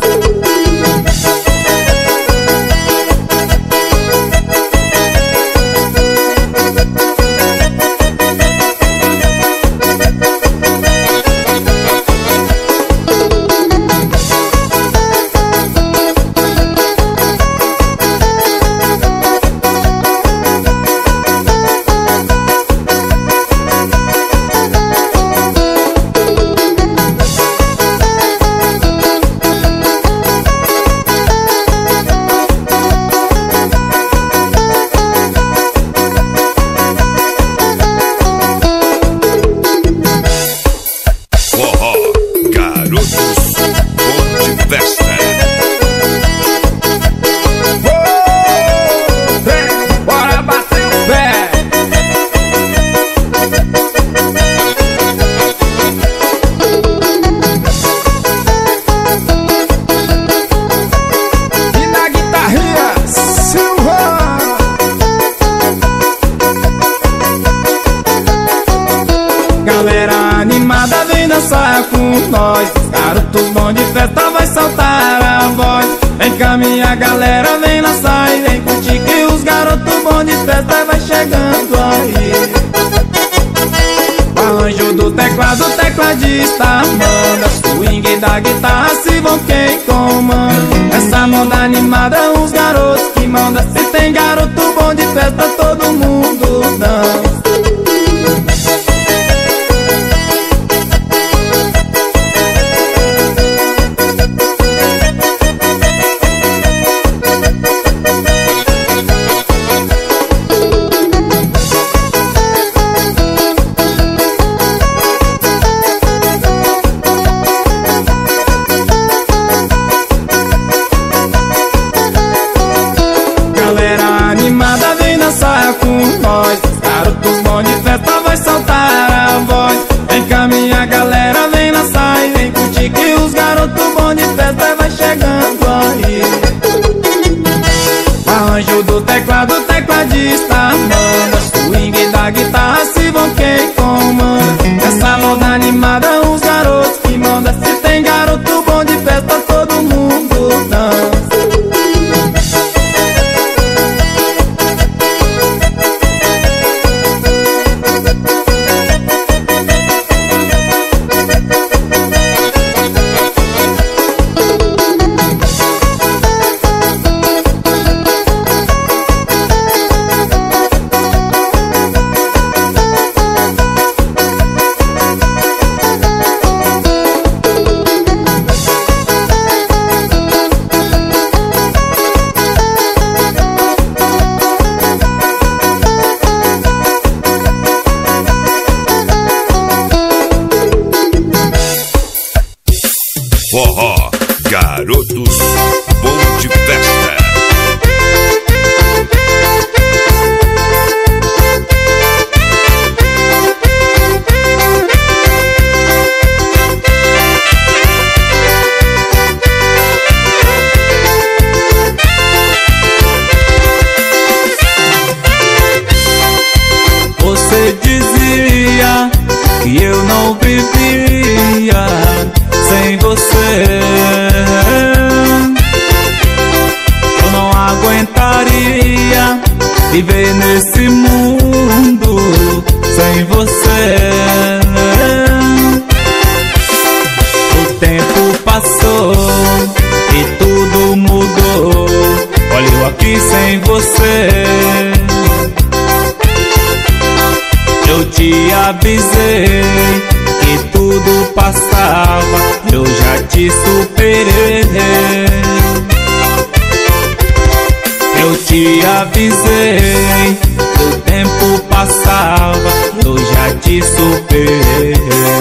Galera animada vem dançar com nós. Garotos bons de festa vai saltar a voz. Vem cá minha galera, vem dançar e vem curtir, que os garotos bons de festa vai chegando aí. Arranjo do teclado, tecladista manda. Swing da guitarra, se vão quem comanda. Essa moda animada, os garotos que mandam. Se tem garoto bom de festa, todo mundo dança. Com nós, garotos bons de festa vai saltar a voz. Vem cá minha galera, vem dançar e vem curtir, que os garotos bons de festa vai chegando aí. Arranjo do teclado, tecladista manda. Swing da guitarra, se vão quem comanda. Essa moda animada, os garotos que mandam. Se tem garoto bom de festa, todo mundo dança.
Forró, garotos bom de festa.
Você dizia que eu não vivi aguentaria viver nesse mundo sem você. O tempo passou e tudo mudou. Olha eu aqui sem você. Eu te avisei que tudo passava, eu já te superei. Eu te avisei que o tempo passava, eu já te superei.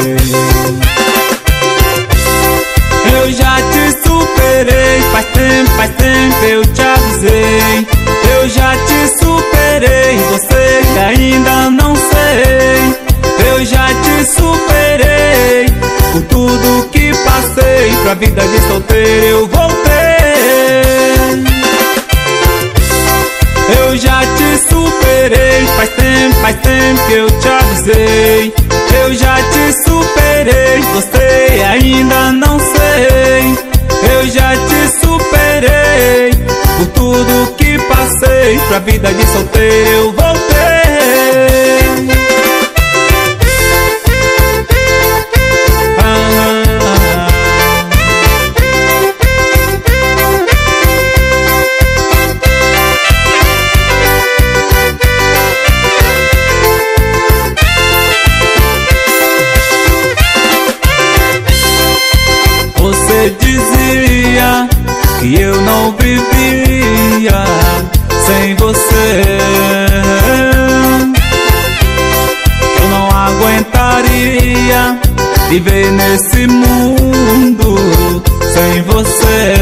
Eu já te superei, faz tempo, faz tempo eu te avisei. Eu já te superei, você ainda não sei. Eu já te superei, por tudo que passei, pra vida de solteiro eu voltei. Eu já te superei, faz tempo, faz tempo que eu te avisei. Eu já te superei, você ainda não sei. Eu já te superei, por tudo que passei, pra vida de solteiro eu voltei. Você dizia que eu não vivia sem você, que eu não aguentaria viver nesse mundo sem você.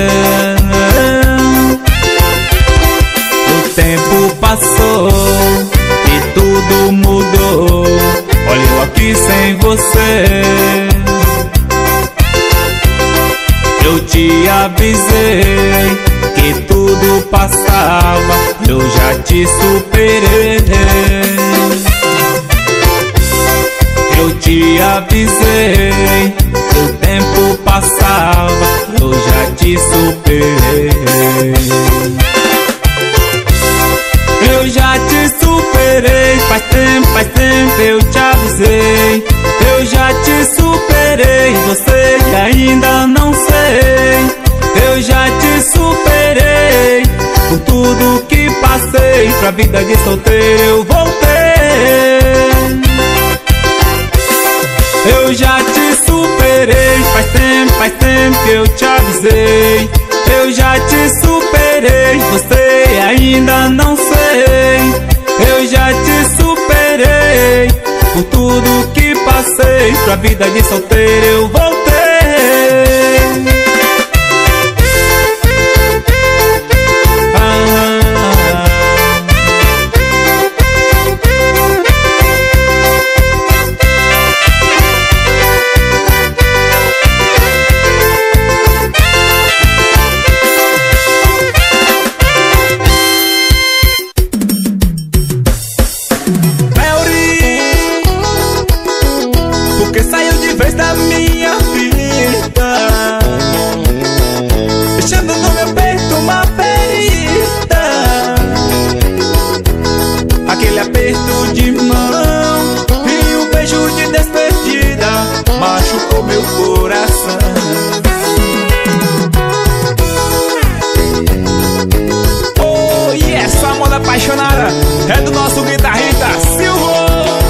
O tempo passou e tudo mudou. Olha eu aqui sem você. Eu te avisei que tudo passava, eu já te superei. Eu te avisei que o tempo passava, eu já te superei. Eu já te superei, faz tempo, faz tempo eu te avisei. Eu já te superei, você ainda não sei. Eu já te superei, por tudo que passei, pra vida de solteiro eu voltei. Eu já te superei, faz tempo, faz tempo que eu te avisei. Eu já te superei, você ainda não sei. Eu já te superei, por tudo que passei, pra vida de solteiro eu voltei. Porque saiu de vez da minha vida, deixando no meu peito uma ferida. Aquele aperto de mão e um beijo de despedida machucou meu coração. Oh, e essa moda apaixonada é do nosso guitarrista Silvio.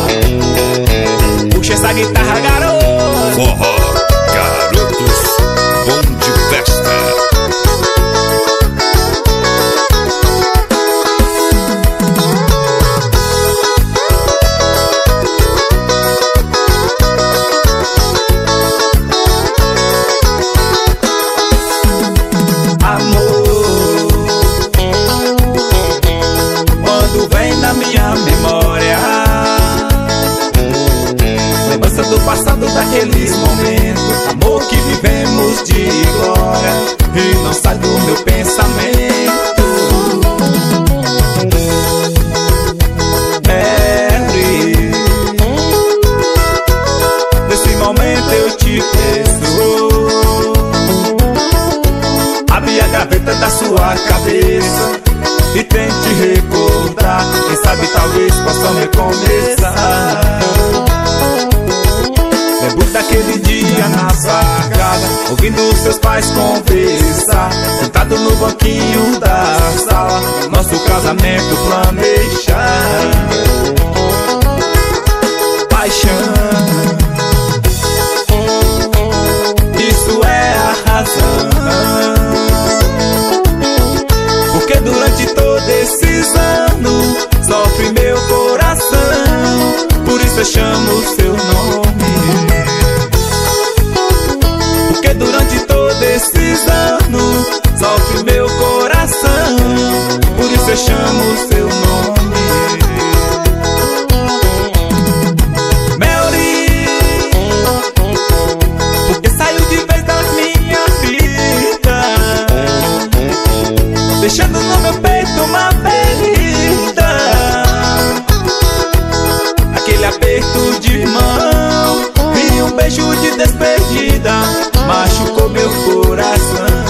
Puxa essa guitarra, garoto.
Forró, garotos, bom de festa.
Amor, nós conversar, sentado no banquinho da sala, nosso casamento planejar. Paixão, isso é a razão, porque durante todos esses anos sofre meu coração, por isso eu chamo o seu nome. Porque durante todos esses anos sofre meu coração, por isso eu chamo o seu nome. Melody, porque saiu de vez da minha vida, deixando no meu peito uma ferida. Aquele aperto de mão e um beijo de despedida machucou meu coração.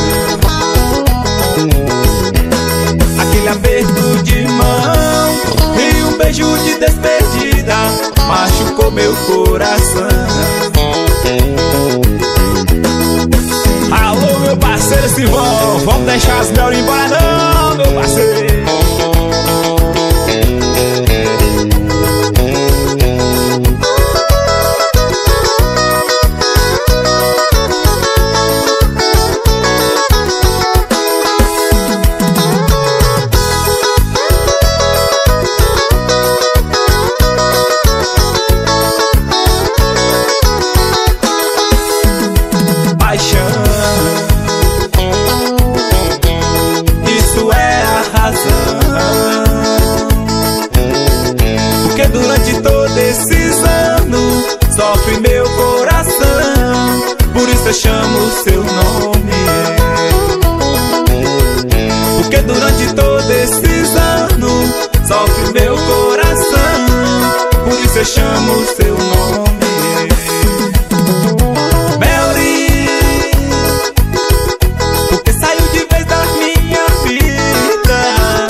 Aquele aperto de mão e um beijo de despedida machucou meu coração. Alô, meu parceiro Silvão, vamos deixar as Melry embora não, meu parceiro. Sofre meu coração, por isso eu chamo o seu nome. Porque durante todos esses anos sofre meu coração, por isso eu chamo o seu nome. Melody, porque saiu de vez da minha vida,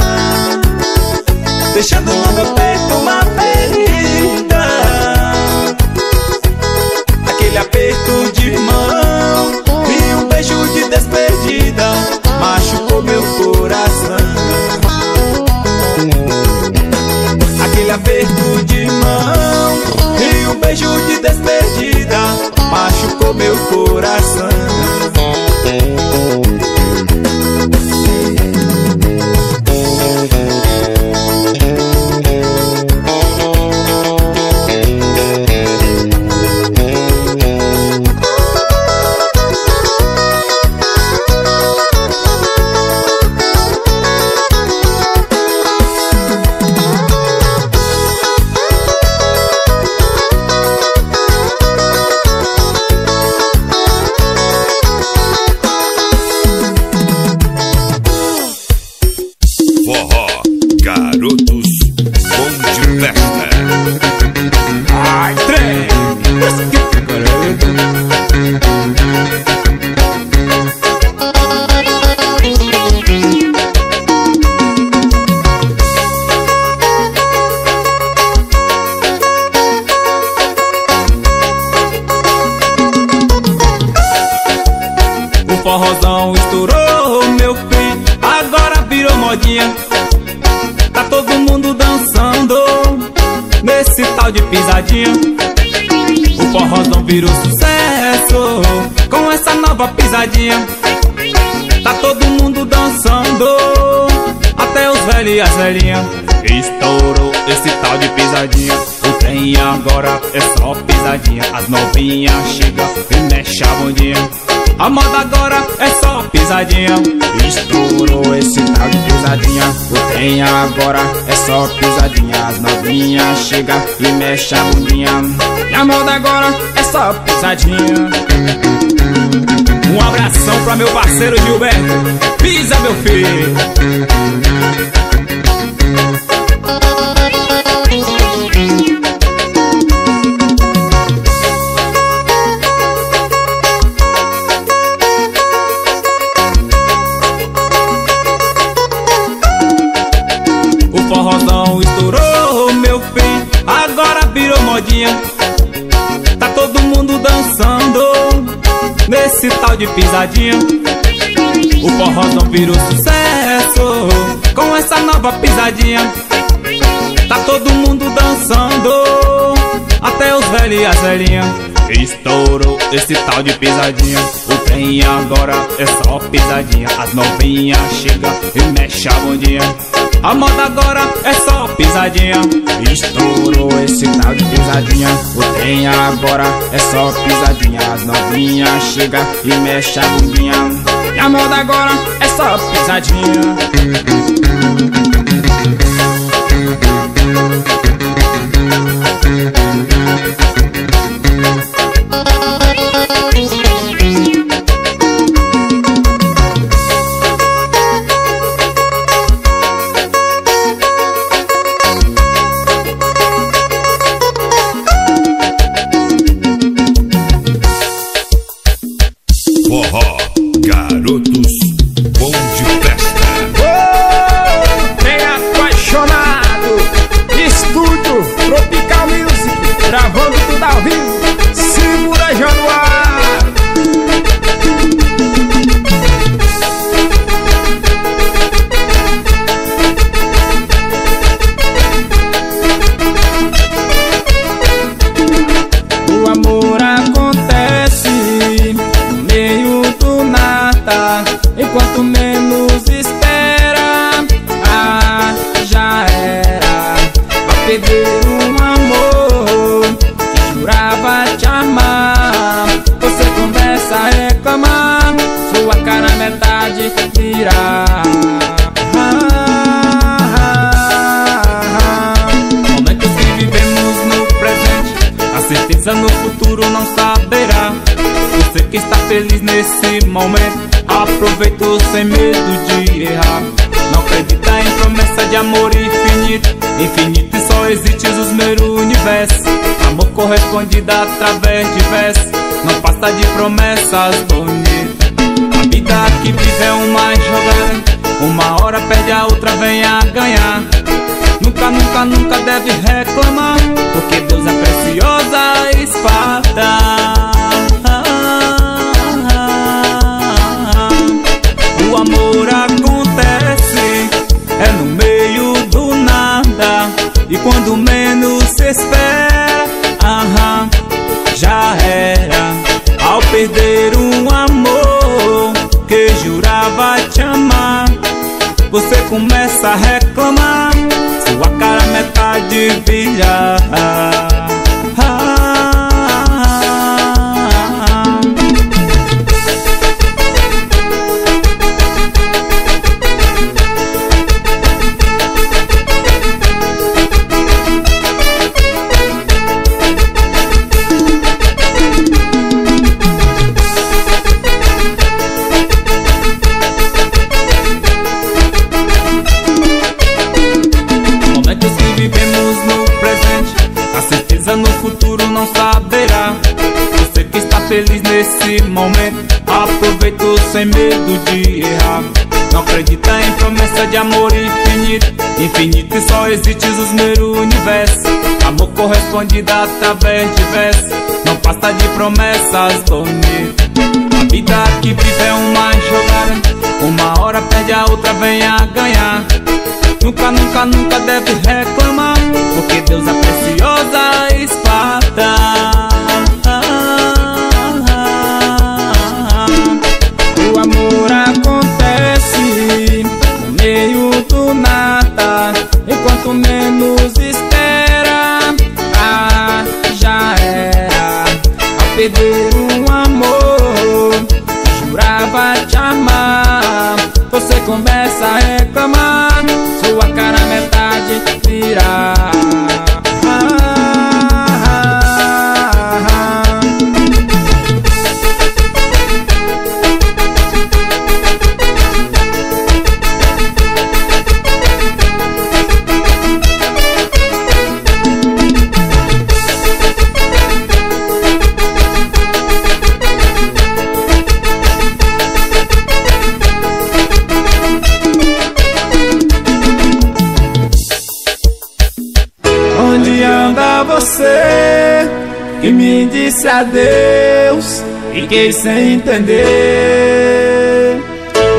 deixando no meu peito uma ferida. Aquele aperto de mão e um beijo de despedida machucou meu coração. Aquele aperto de mão e um beijo de despedida machucou meu coração.
Forrozão estourou, meu filho, agora virou modinha. Tá todo mundo dançando nesse tal de pisadinha. O forrozão virou sucesso com essa nova pisadinha. Tá todo mundo dançando, até os velhos e as velhinhas. Estourou esse tal de pisadinha. O trem agora é só pisadinha. As novinhas chegam e mexe a bundinha. A moda agora é só pisadinha. Estourou esse tal de pisadinha. O trem agora é só pisadinha. As novinhas chegam e mexe a bundinha. E a moda agora é só pisadinha. Um abração pra meu parceiro Gilberto. Pisa, meu filho. O forrozão estourou, meu filho, agora virou modinha. Tá todo mundo dançando
esse tal de pisadinha. O forrozão virou sucesso com essa nova pisadinha. Tá todo mundo dançando, até os velhos e as velhinhas. Estourou esse tal de pisadinha. O trem agora é só pisadinha. As novinhas chegam e mexe a bundinha. A moda agora é só pisadinha.
Estourou esse tal de pisadinha. O trem agora é só pisadinha. As novinhas chegam e mexe a bundinha. E a moda agora é só pisadinha.
Forró, garotos, bom de festa.
Oh, bem apaixonado. Estúdio Tropical Music, gravando tudo ao vivo. Segura Januário. O amor acontece no meio do nada, enquanto menos espera, ah, já era. Ao perder um amor que jurava te amar, você começa a reclamar, sua cara metade virar. Momentos que vivemos no presente, a certeza no futuro não saberá. Você que está feliz nesse momento, aproveita sem medo de errar. Não acredita em promessa de amor infinito, infinito e só existe os meus universos. Amor correspondido através de versos, não passa de promessas bonitas. A vida que vive é uma jogada, uma hora perde, a outra vem a ganhar. Nunca, nunca, nunca deve reclamar, porque Deus é preciosa espada. O amor acontece, é no meio do nada, e quando menos se espera, aham, já era. Ao perder um amor que jurava te amar, você começa a reclamar, sua cara metade brilha. Feliz nesse momento, aproveito sem medo de errar. Não acredita em promessa de amor infinito, infinito e só existe os meus universos. Amor correspondido através de versos, não passa de promessas bonitas. A vida que vive é uma jogada, uma hora perde, a outra vem a ganhar. Nunca, nunca, nunca deve reclamar, porque Deus é preciosa espada. O amor acontece no meio do nada, enquanto menos espera, ah, já era. Ao perder um amor que jurava te amar, você começa a reclamar, sua cara metade virar. Onde anda você que me disse adeus? fiquei sem entender.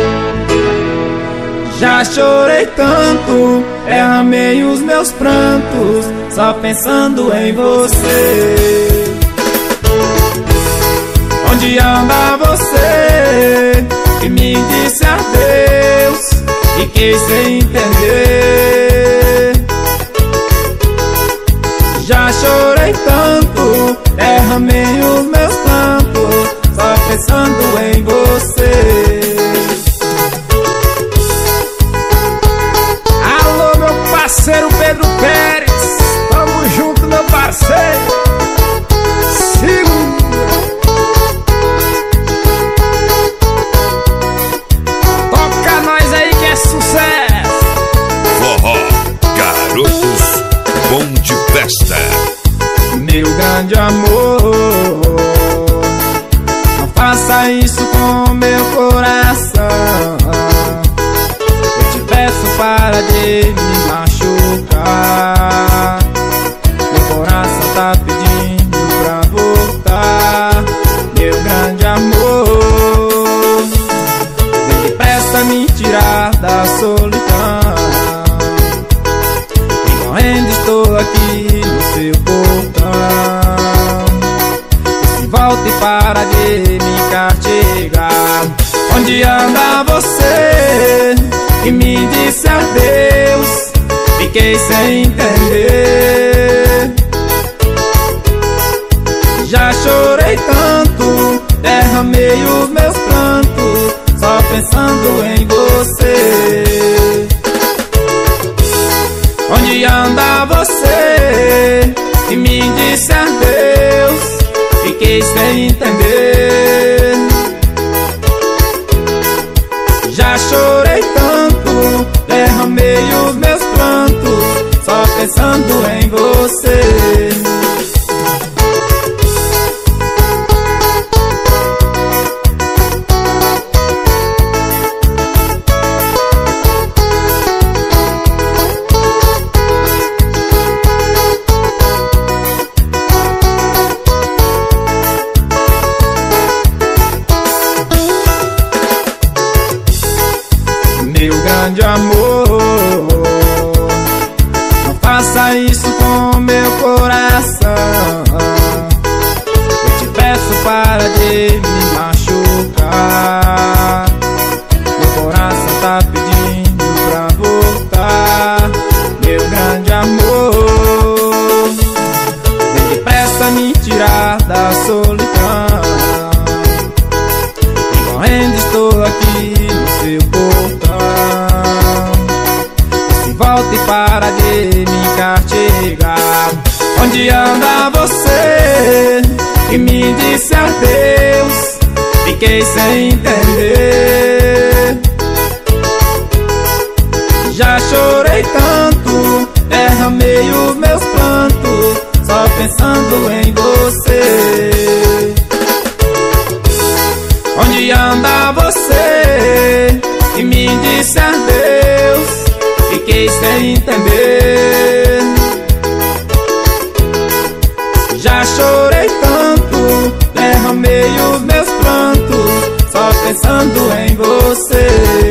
Já chorei tanto, derramei os meus prantos, só pensando em você. Onde anda você, que me disse adeus, fiquei sem entender. Já chorei tanto, derramei os meus prantos, só pensando em você.
Alô, meu parceiro Pedro Pérez, tamo junto, meu parceiro. Segura. Toca nós aí que é sucesso.
Forró, garotos, bom de festa.
Meu grande amor, não faça isso com meu coração. Eu te peço para de me machucar. Meu coração tá pedindo pra voltar. Meu grande amor, vem depressa me tirar da solidão. E morrendo estou aqui no seu portão. Se volta e para de me castigar. Onde anda você, que me disse adeus, fiquei sem entender. Já chorei tanto, derramei os meus prantos, só pensando em você. Onde anda você, que me disse adeus, fiquei sem entender. Já chorei tanto, derramei os meus prantos, só pensando em você. Meu grande amor, não faça isso com meu coração. Eu te peço para de me machucar. Meu coração tá pedindo pra voltar. Meu grande amor, vem depressa me tirar da solidão. E morrendo estou aqui no seu portão. Volta e para de me castigar. Onde anda você, que me disse adeus, fiquei sem entender. Já chorei tanto, derramei os meus prantos, só pensando em você. Onde anda você, que me disse adeus, fiquei sem entender. Já chorei tanto, derramei os meus prantos, só pensando em você.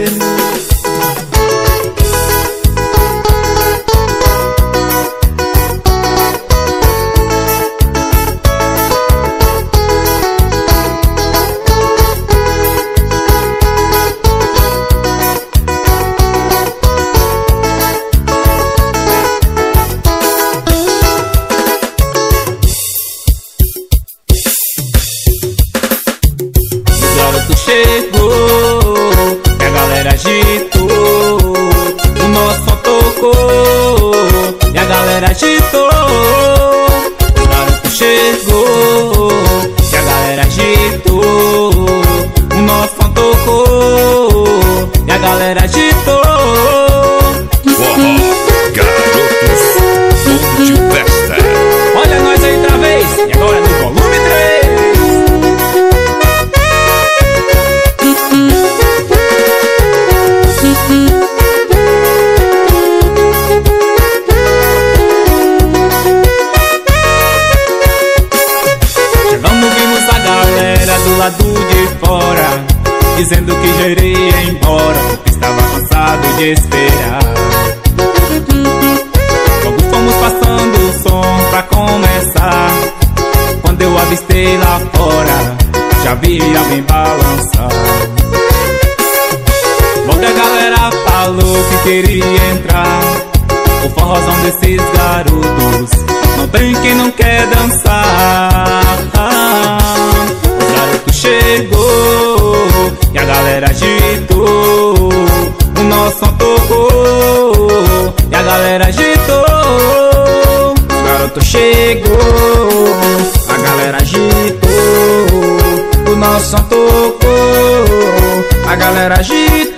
Chegou, e a galera agitou, o nosso som tocou, e a galera agitou. O garoto chegou, e a galera agitou, o nosso som tocou, e a galera agitou.
Forró, garotos, bom de festa.
Olha nós aí outra vez, e agora no volume três. pode esperar. Logo fomos passando o som pra começar. Quando eu avistei lá fora, já vi alguém balançar. Logo a galera falou que queria entrar. O forrozão desses garotos, não tem quem não quer dançar. O garoto chegou e a galera agitou. O nosso som tocou e a galera agitou. O garoto chegou, a galera agitou. O nosso som tocou, a galera agitou.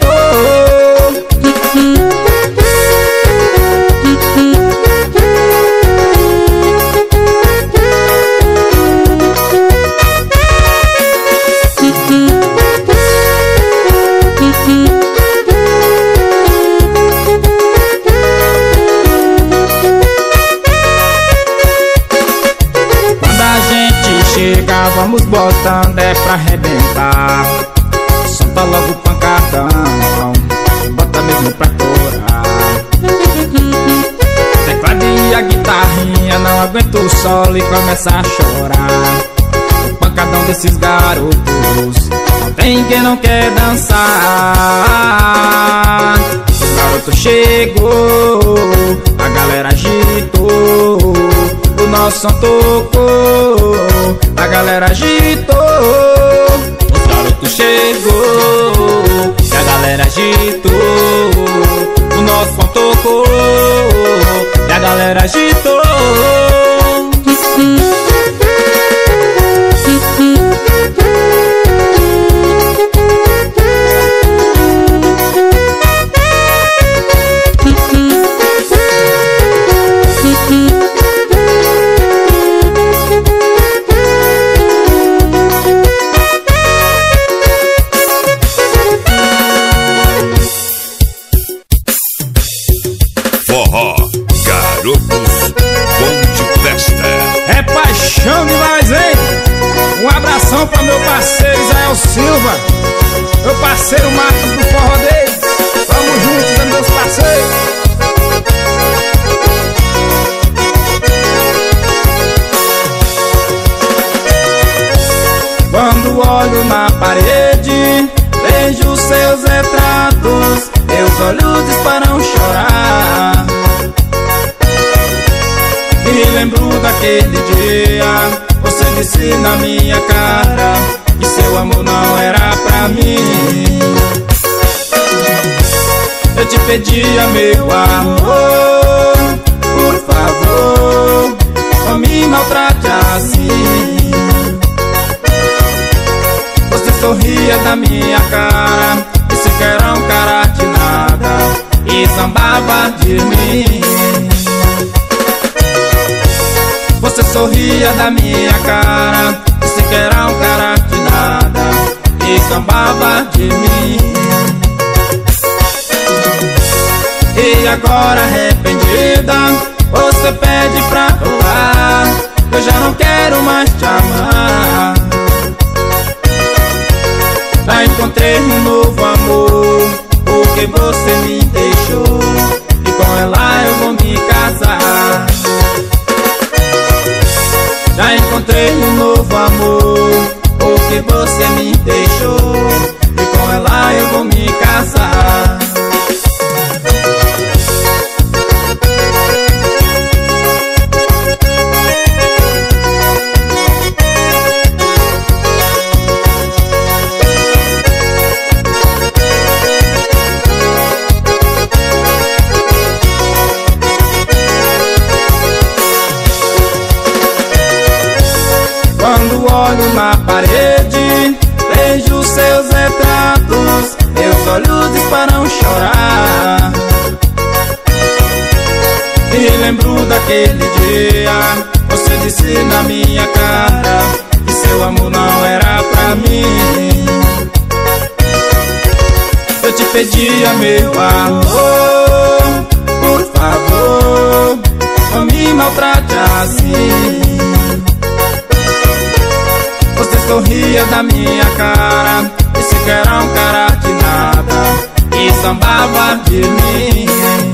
Vamos botando é pra arrebentar. Solta logo o pancadão, bota mesmo pra torar. Teclado e a guitarrinha não aguenta o solo e começa a chorar. O pancadão desses garotos, não tem quem não quer dançar. O garoto chegou, a galera agitou. O nosso som tocou, a galera agitou. O garoto chegou e a galera agitou. O nosso som tocou e a galera agitou.
Forró, garotos, bom de festa.
É paixão demais, hein? Um abração pra meu parceiro Israel Silva, meu parceiro Marcos do Forró deles. Vamos juntos, é meus parceiros. Quando olho na parede, vejo seus retratos, meus olhos disparam chorar. Me lembro daquele dia, você disse na minha cara que seu amor não era pra mim. Eu te pedia, meu amor, por favor, não me maltrate assim. Você sorria da minha cara, disse que era um cara de nada e zambava de mim. Você sorria da minha cara, disse que era um cara de nada e zambava de mim. E agora arrependida, você pede pra rolar. Eu já não quero mais te amar. Já encontrei um novo amor, porque você me deixou, e com ela eu vou me casar. Já encontrei um novo amor, porque você me deixou, e com ela eu vou me casar. Quando olho na parede, vejo seus retratos, meus olhos disparam chorar. Me lembro daquele dia, você disse na minha cara que seu amor não era pra mim. Eu te pedia, meu amor, por favor, não me maltrate assim. Você sorria da minha cara, disse que era um cara de nada e zombava de mim.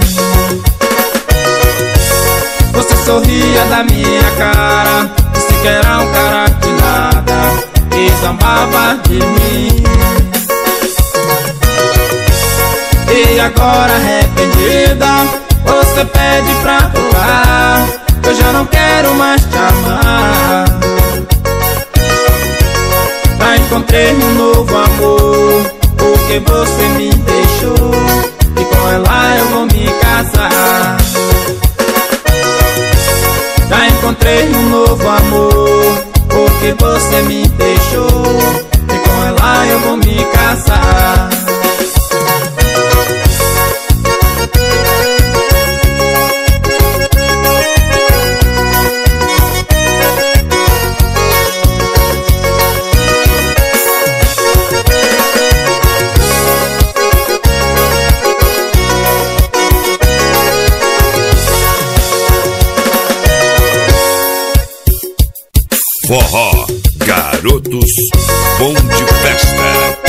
Você sorria da minha cara, disse que era um cara de nada e zombava de mim. E agora arrependida, você pede pra pular, eu já não quero mais te amar. Já encontrei um novo amor, porque você me deixou, e com ela eu vou me casar. Já encontrei um novo amor, porque você me deixou, e com ela eu vou me casar.
Forró, garotos, bom de festa.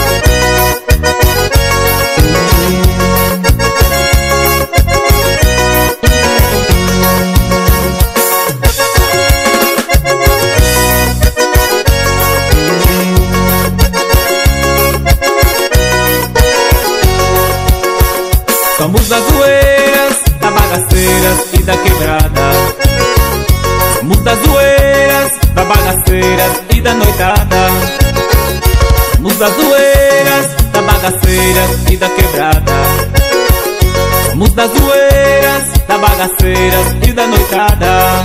Somos das zoeiras, da bagaceiras e da quebrada. Somos das zoeiras, da bagaceiras e da noitada. Somos das zoeiras, da bagaceiras e da quebrada. Somos das zoeiras, da bagaceiras e da noitada.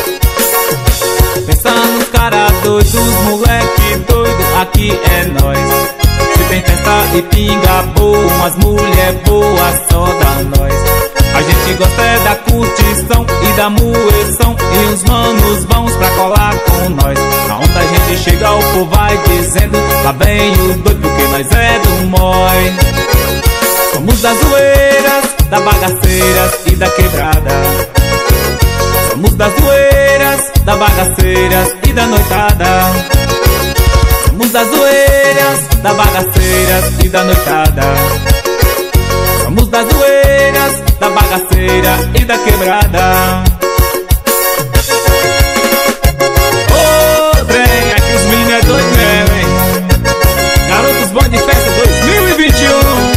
Pensando nos cara doidos, moleque doido, aqui é nós. Se tem festa e pinga boa, umas mulher boas, só dá nós. A gente gosta é da curtição e da moeção, e os manos bons pra colar com nós. Aonde a gente chega o povo vai dizendo, lá vem o doido porque nós é do mói. Somos das zoeiras, da bagaceiras e da quebrada. Somos das zoeiras, da bagaceiras e da noitada. Somos das zoeiras, da bagaceiras e da noitada. Somos das zoeiras, da bagaceira e da quebrada. Ô, trem, aqui os meninos é doido mesmo, hein? Garotos Bom de Festa dois mil e vinte e um.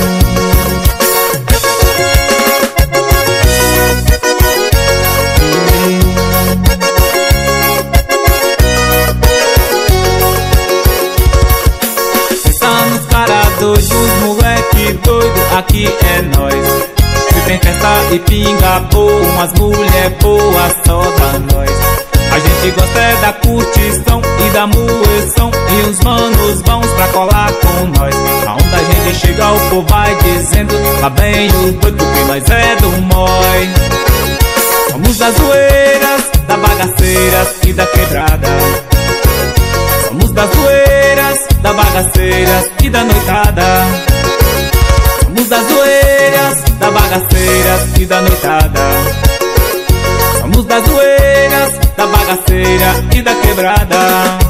Pensando nos cara doidos, moleque doido, aqui é nós. Se tem festa e pinga boa, umas mulher boas, só dá nós. A gente gosta é da curtição e da moeção, e os manos bons pra colar com nós. Aonde a gente chega o povo vai dizendo, lá vem o doido porque nós é do mói. Somos das zoeiras, da bagaceiras e da quebrada. Somos das zoeiras, da bagaceiras e da noitada. Somos das zoeiras, da bagaceiras e da noitada. Somos das zoeiras, da bagaceira e da quebrada.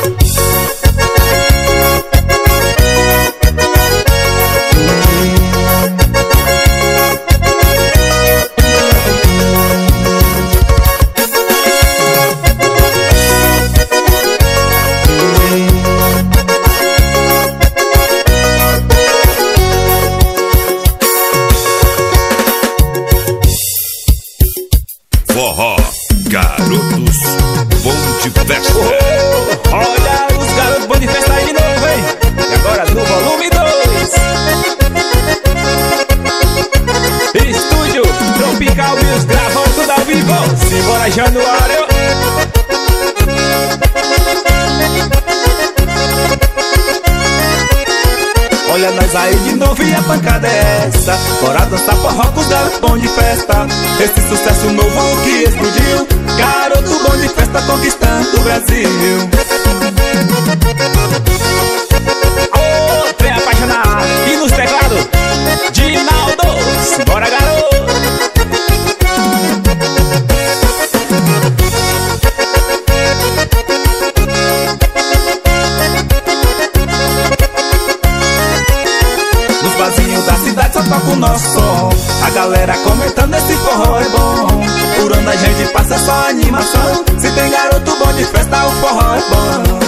Forró, garotos, bom de festa.
Oh, olha os garotos bom de festa aí de novo, hein? E agora no volume dois. Estúdio Tropical Music, gravando tudo ao vivo. Simbora, Januário. Olha nós aí de novo e a pancada é essa. Bora dançar forró com os garotos bom de festa. Esse sucesso novo que explodiu, garoto bom de festa conquistando o Brasil. Ô, trem apaixonado. E nos teclados, Dinaldo. Bora, garoto. Nos forró é bom. Por onde a gente passa só animação. Se tem garoto bom de festa, o forró é bom.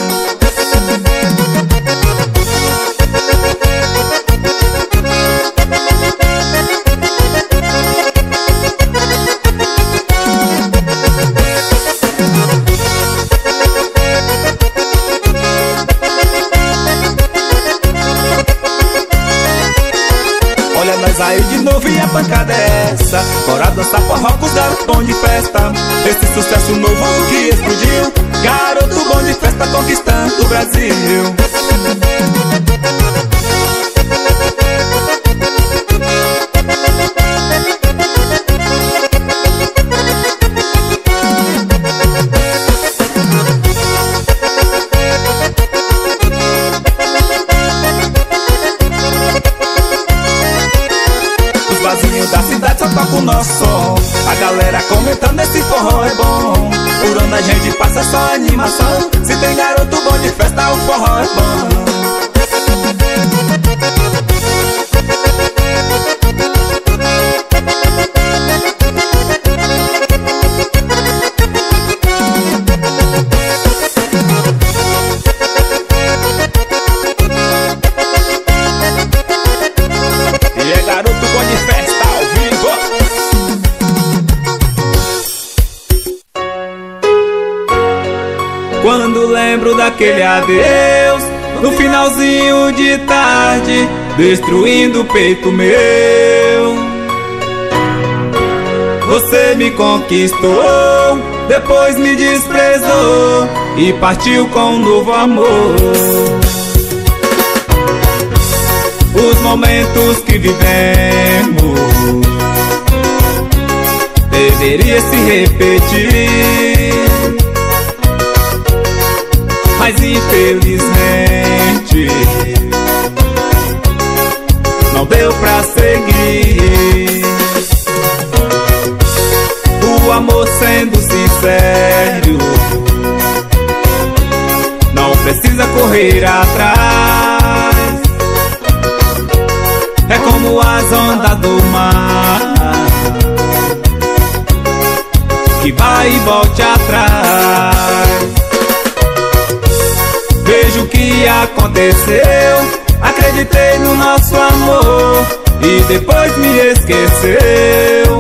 Olha nós aí de novo e a pancada é essa. Bora dançar forró com os garotos bom de festa. Esse sucesso novo que explodiu. Garoto bom de festa conquistando o Brasil. Da cidade só toca o nosso som. A galera comentando esse forró é bom. Por onde a gente passa só animação. Se tem garoto bom de festa, o forró é bom. E é garoto bom de festa. Quando lembro daquele adeus, no finalzinho de tarde, destruindo o peito meu. Você me conquistou, depois me desprezou e partiu com um novo amor. Os momentos que vivemos deveria se repetir, mas infelizmente não deu pra seguir. O amor sendo sincero não precisa correr atrás. É como as ondas do mar que vai e volte atrás. Vejo o que aconteceu, acreditei no nosso amor e depois me esqueceu.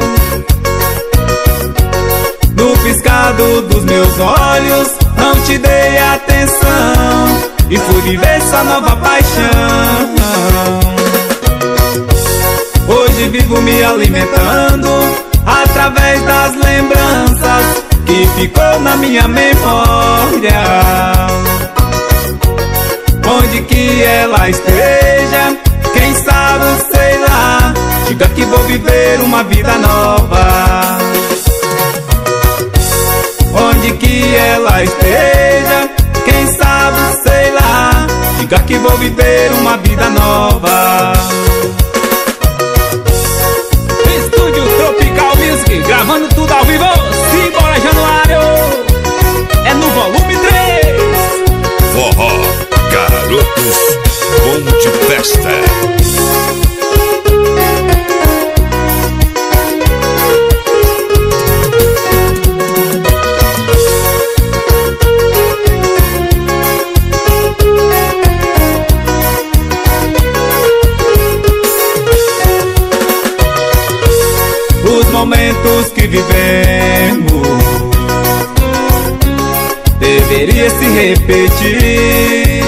No piscado dos meus olhos não te dei atenção e fui viver sua nova paixão. Hoje vivo me alimentando através das lembranças que ficou na minha memória. Onde que ela esteja, quem sabe, sei lá, diga que vou viver uma vida nova. Onde que ela esteja, quem sabe, sei lá, diga que vou viver uma vida nova. Estúdio Tropical Music, gravando tudo ao vivo. Simbora, Januário, é no volume três.
Forró, garotos, bom de festa.
Os momentos que vivemos deveria se repetir,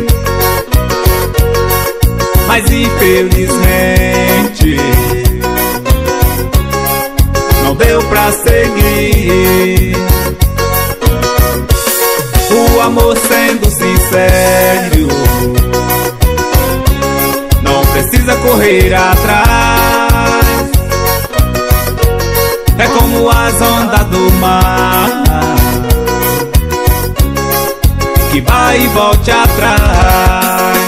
mas infelizmente não deu pra seguir. O amor sendo sincero não precisa correr atrás. É como as ondas do mar que vai e volte atrás.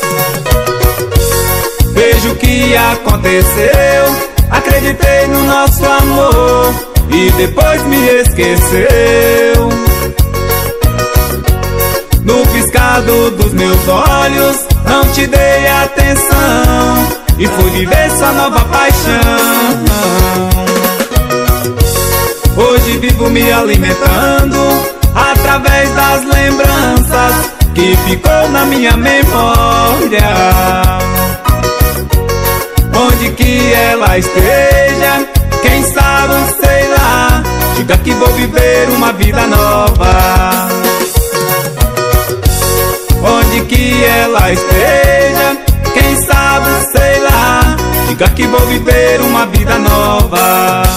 Vejo o que aconteceu, acreditei no nosso amor e depois me esqueceu. No piscado dos meus olhos não te dei atenção e fui viver sua nova paixão. me alimentando através das lembranças que ficou na minha memória. Onde que ela esteja, quem sabe, sei lá, diga que vou viver uma vida nova. Onde que ela esteja, quem sabe, sei lá, diga que vou viver uma vida nova.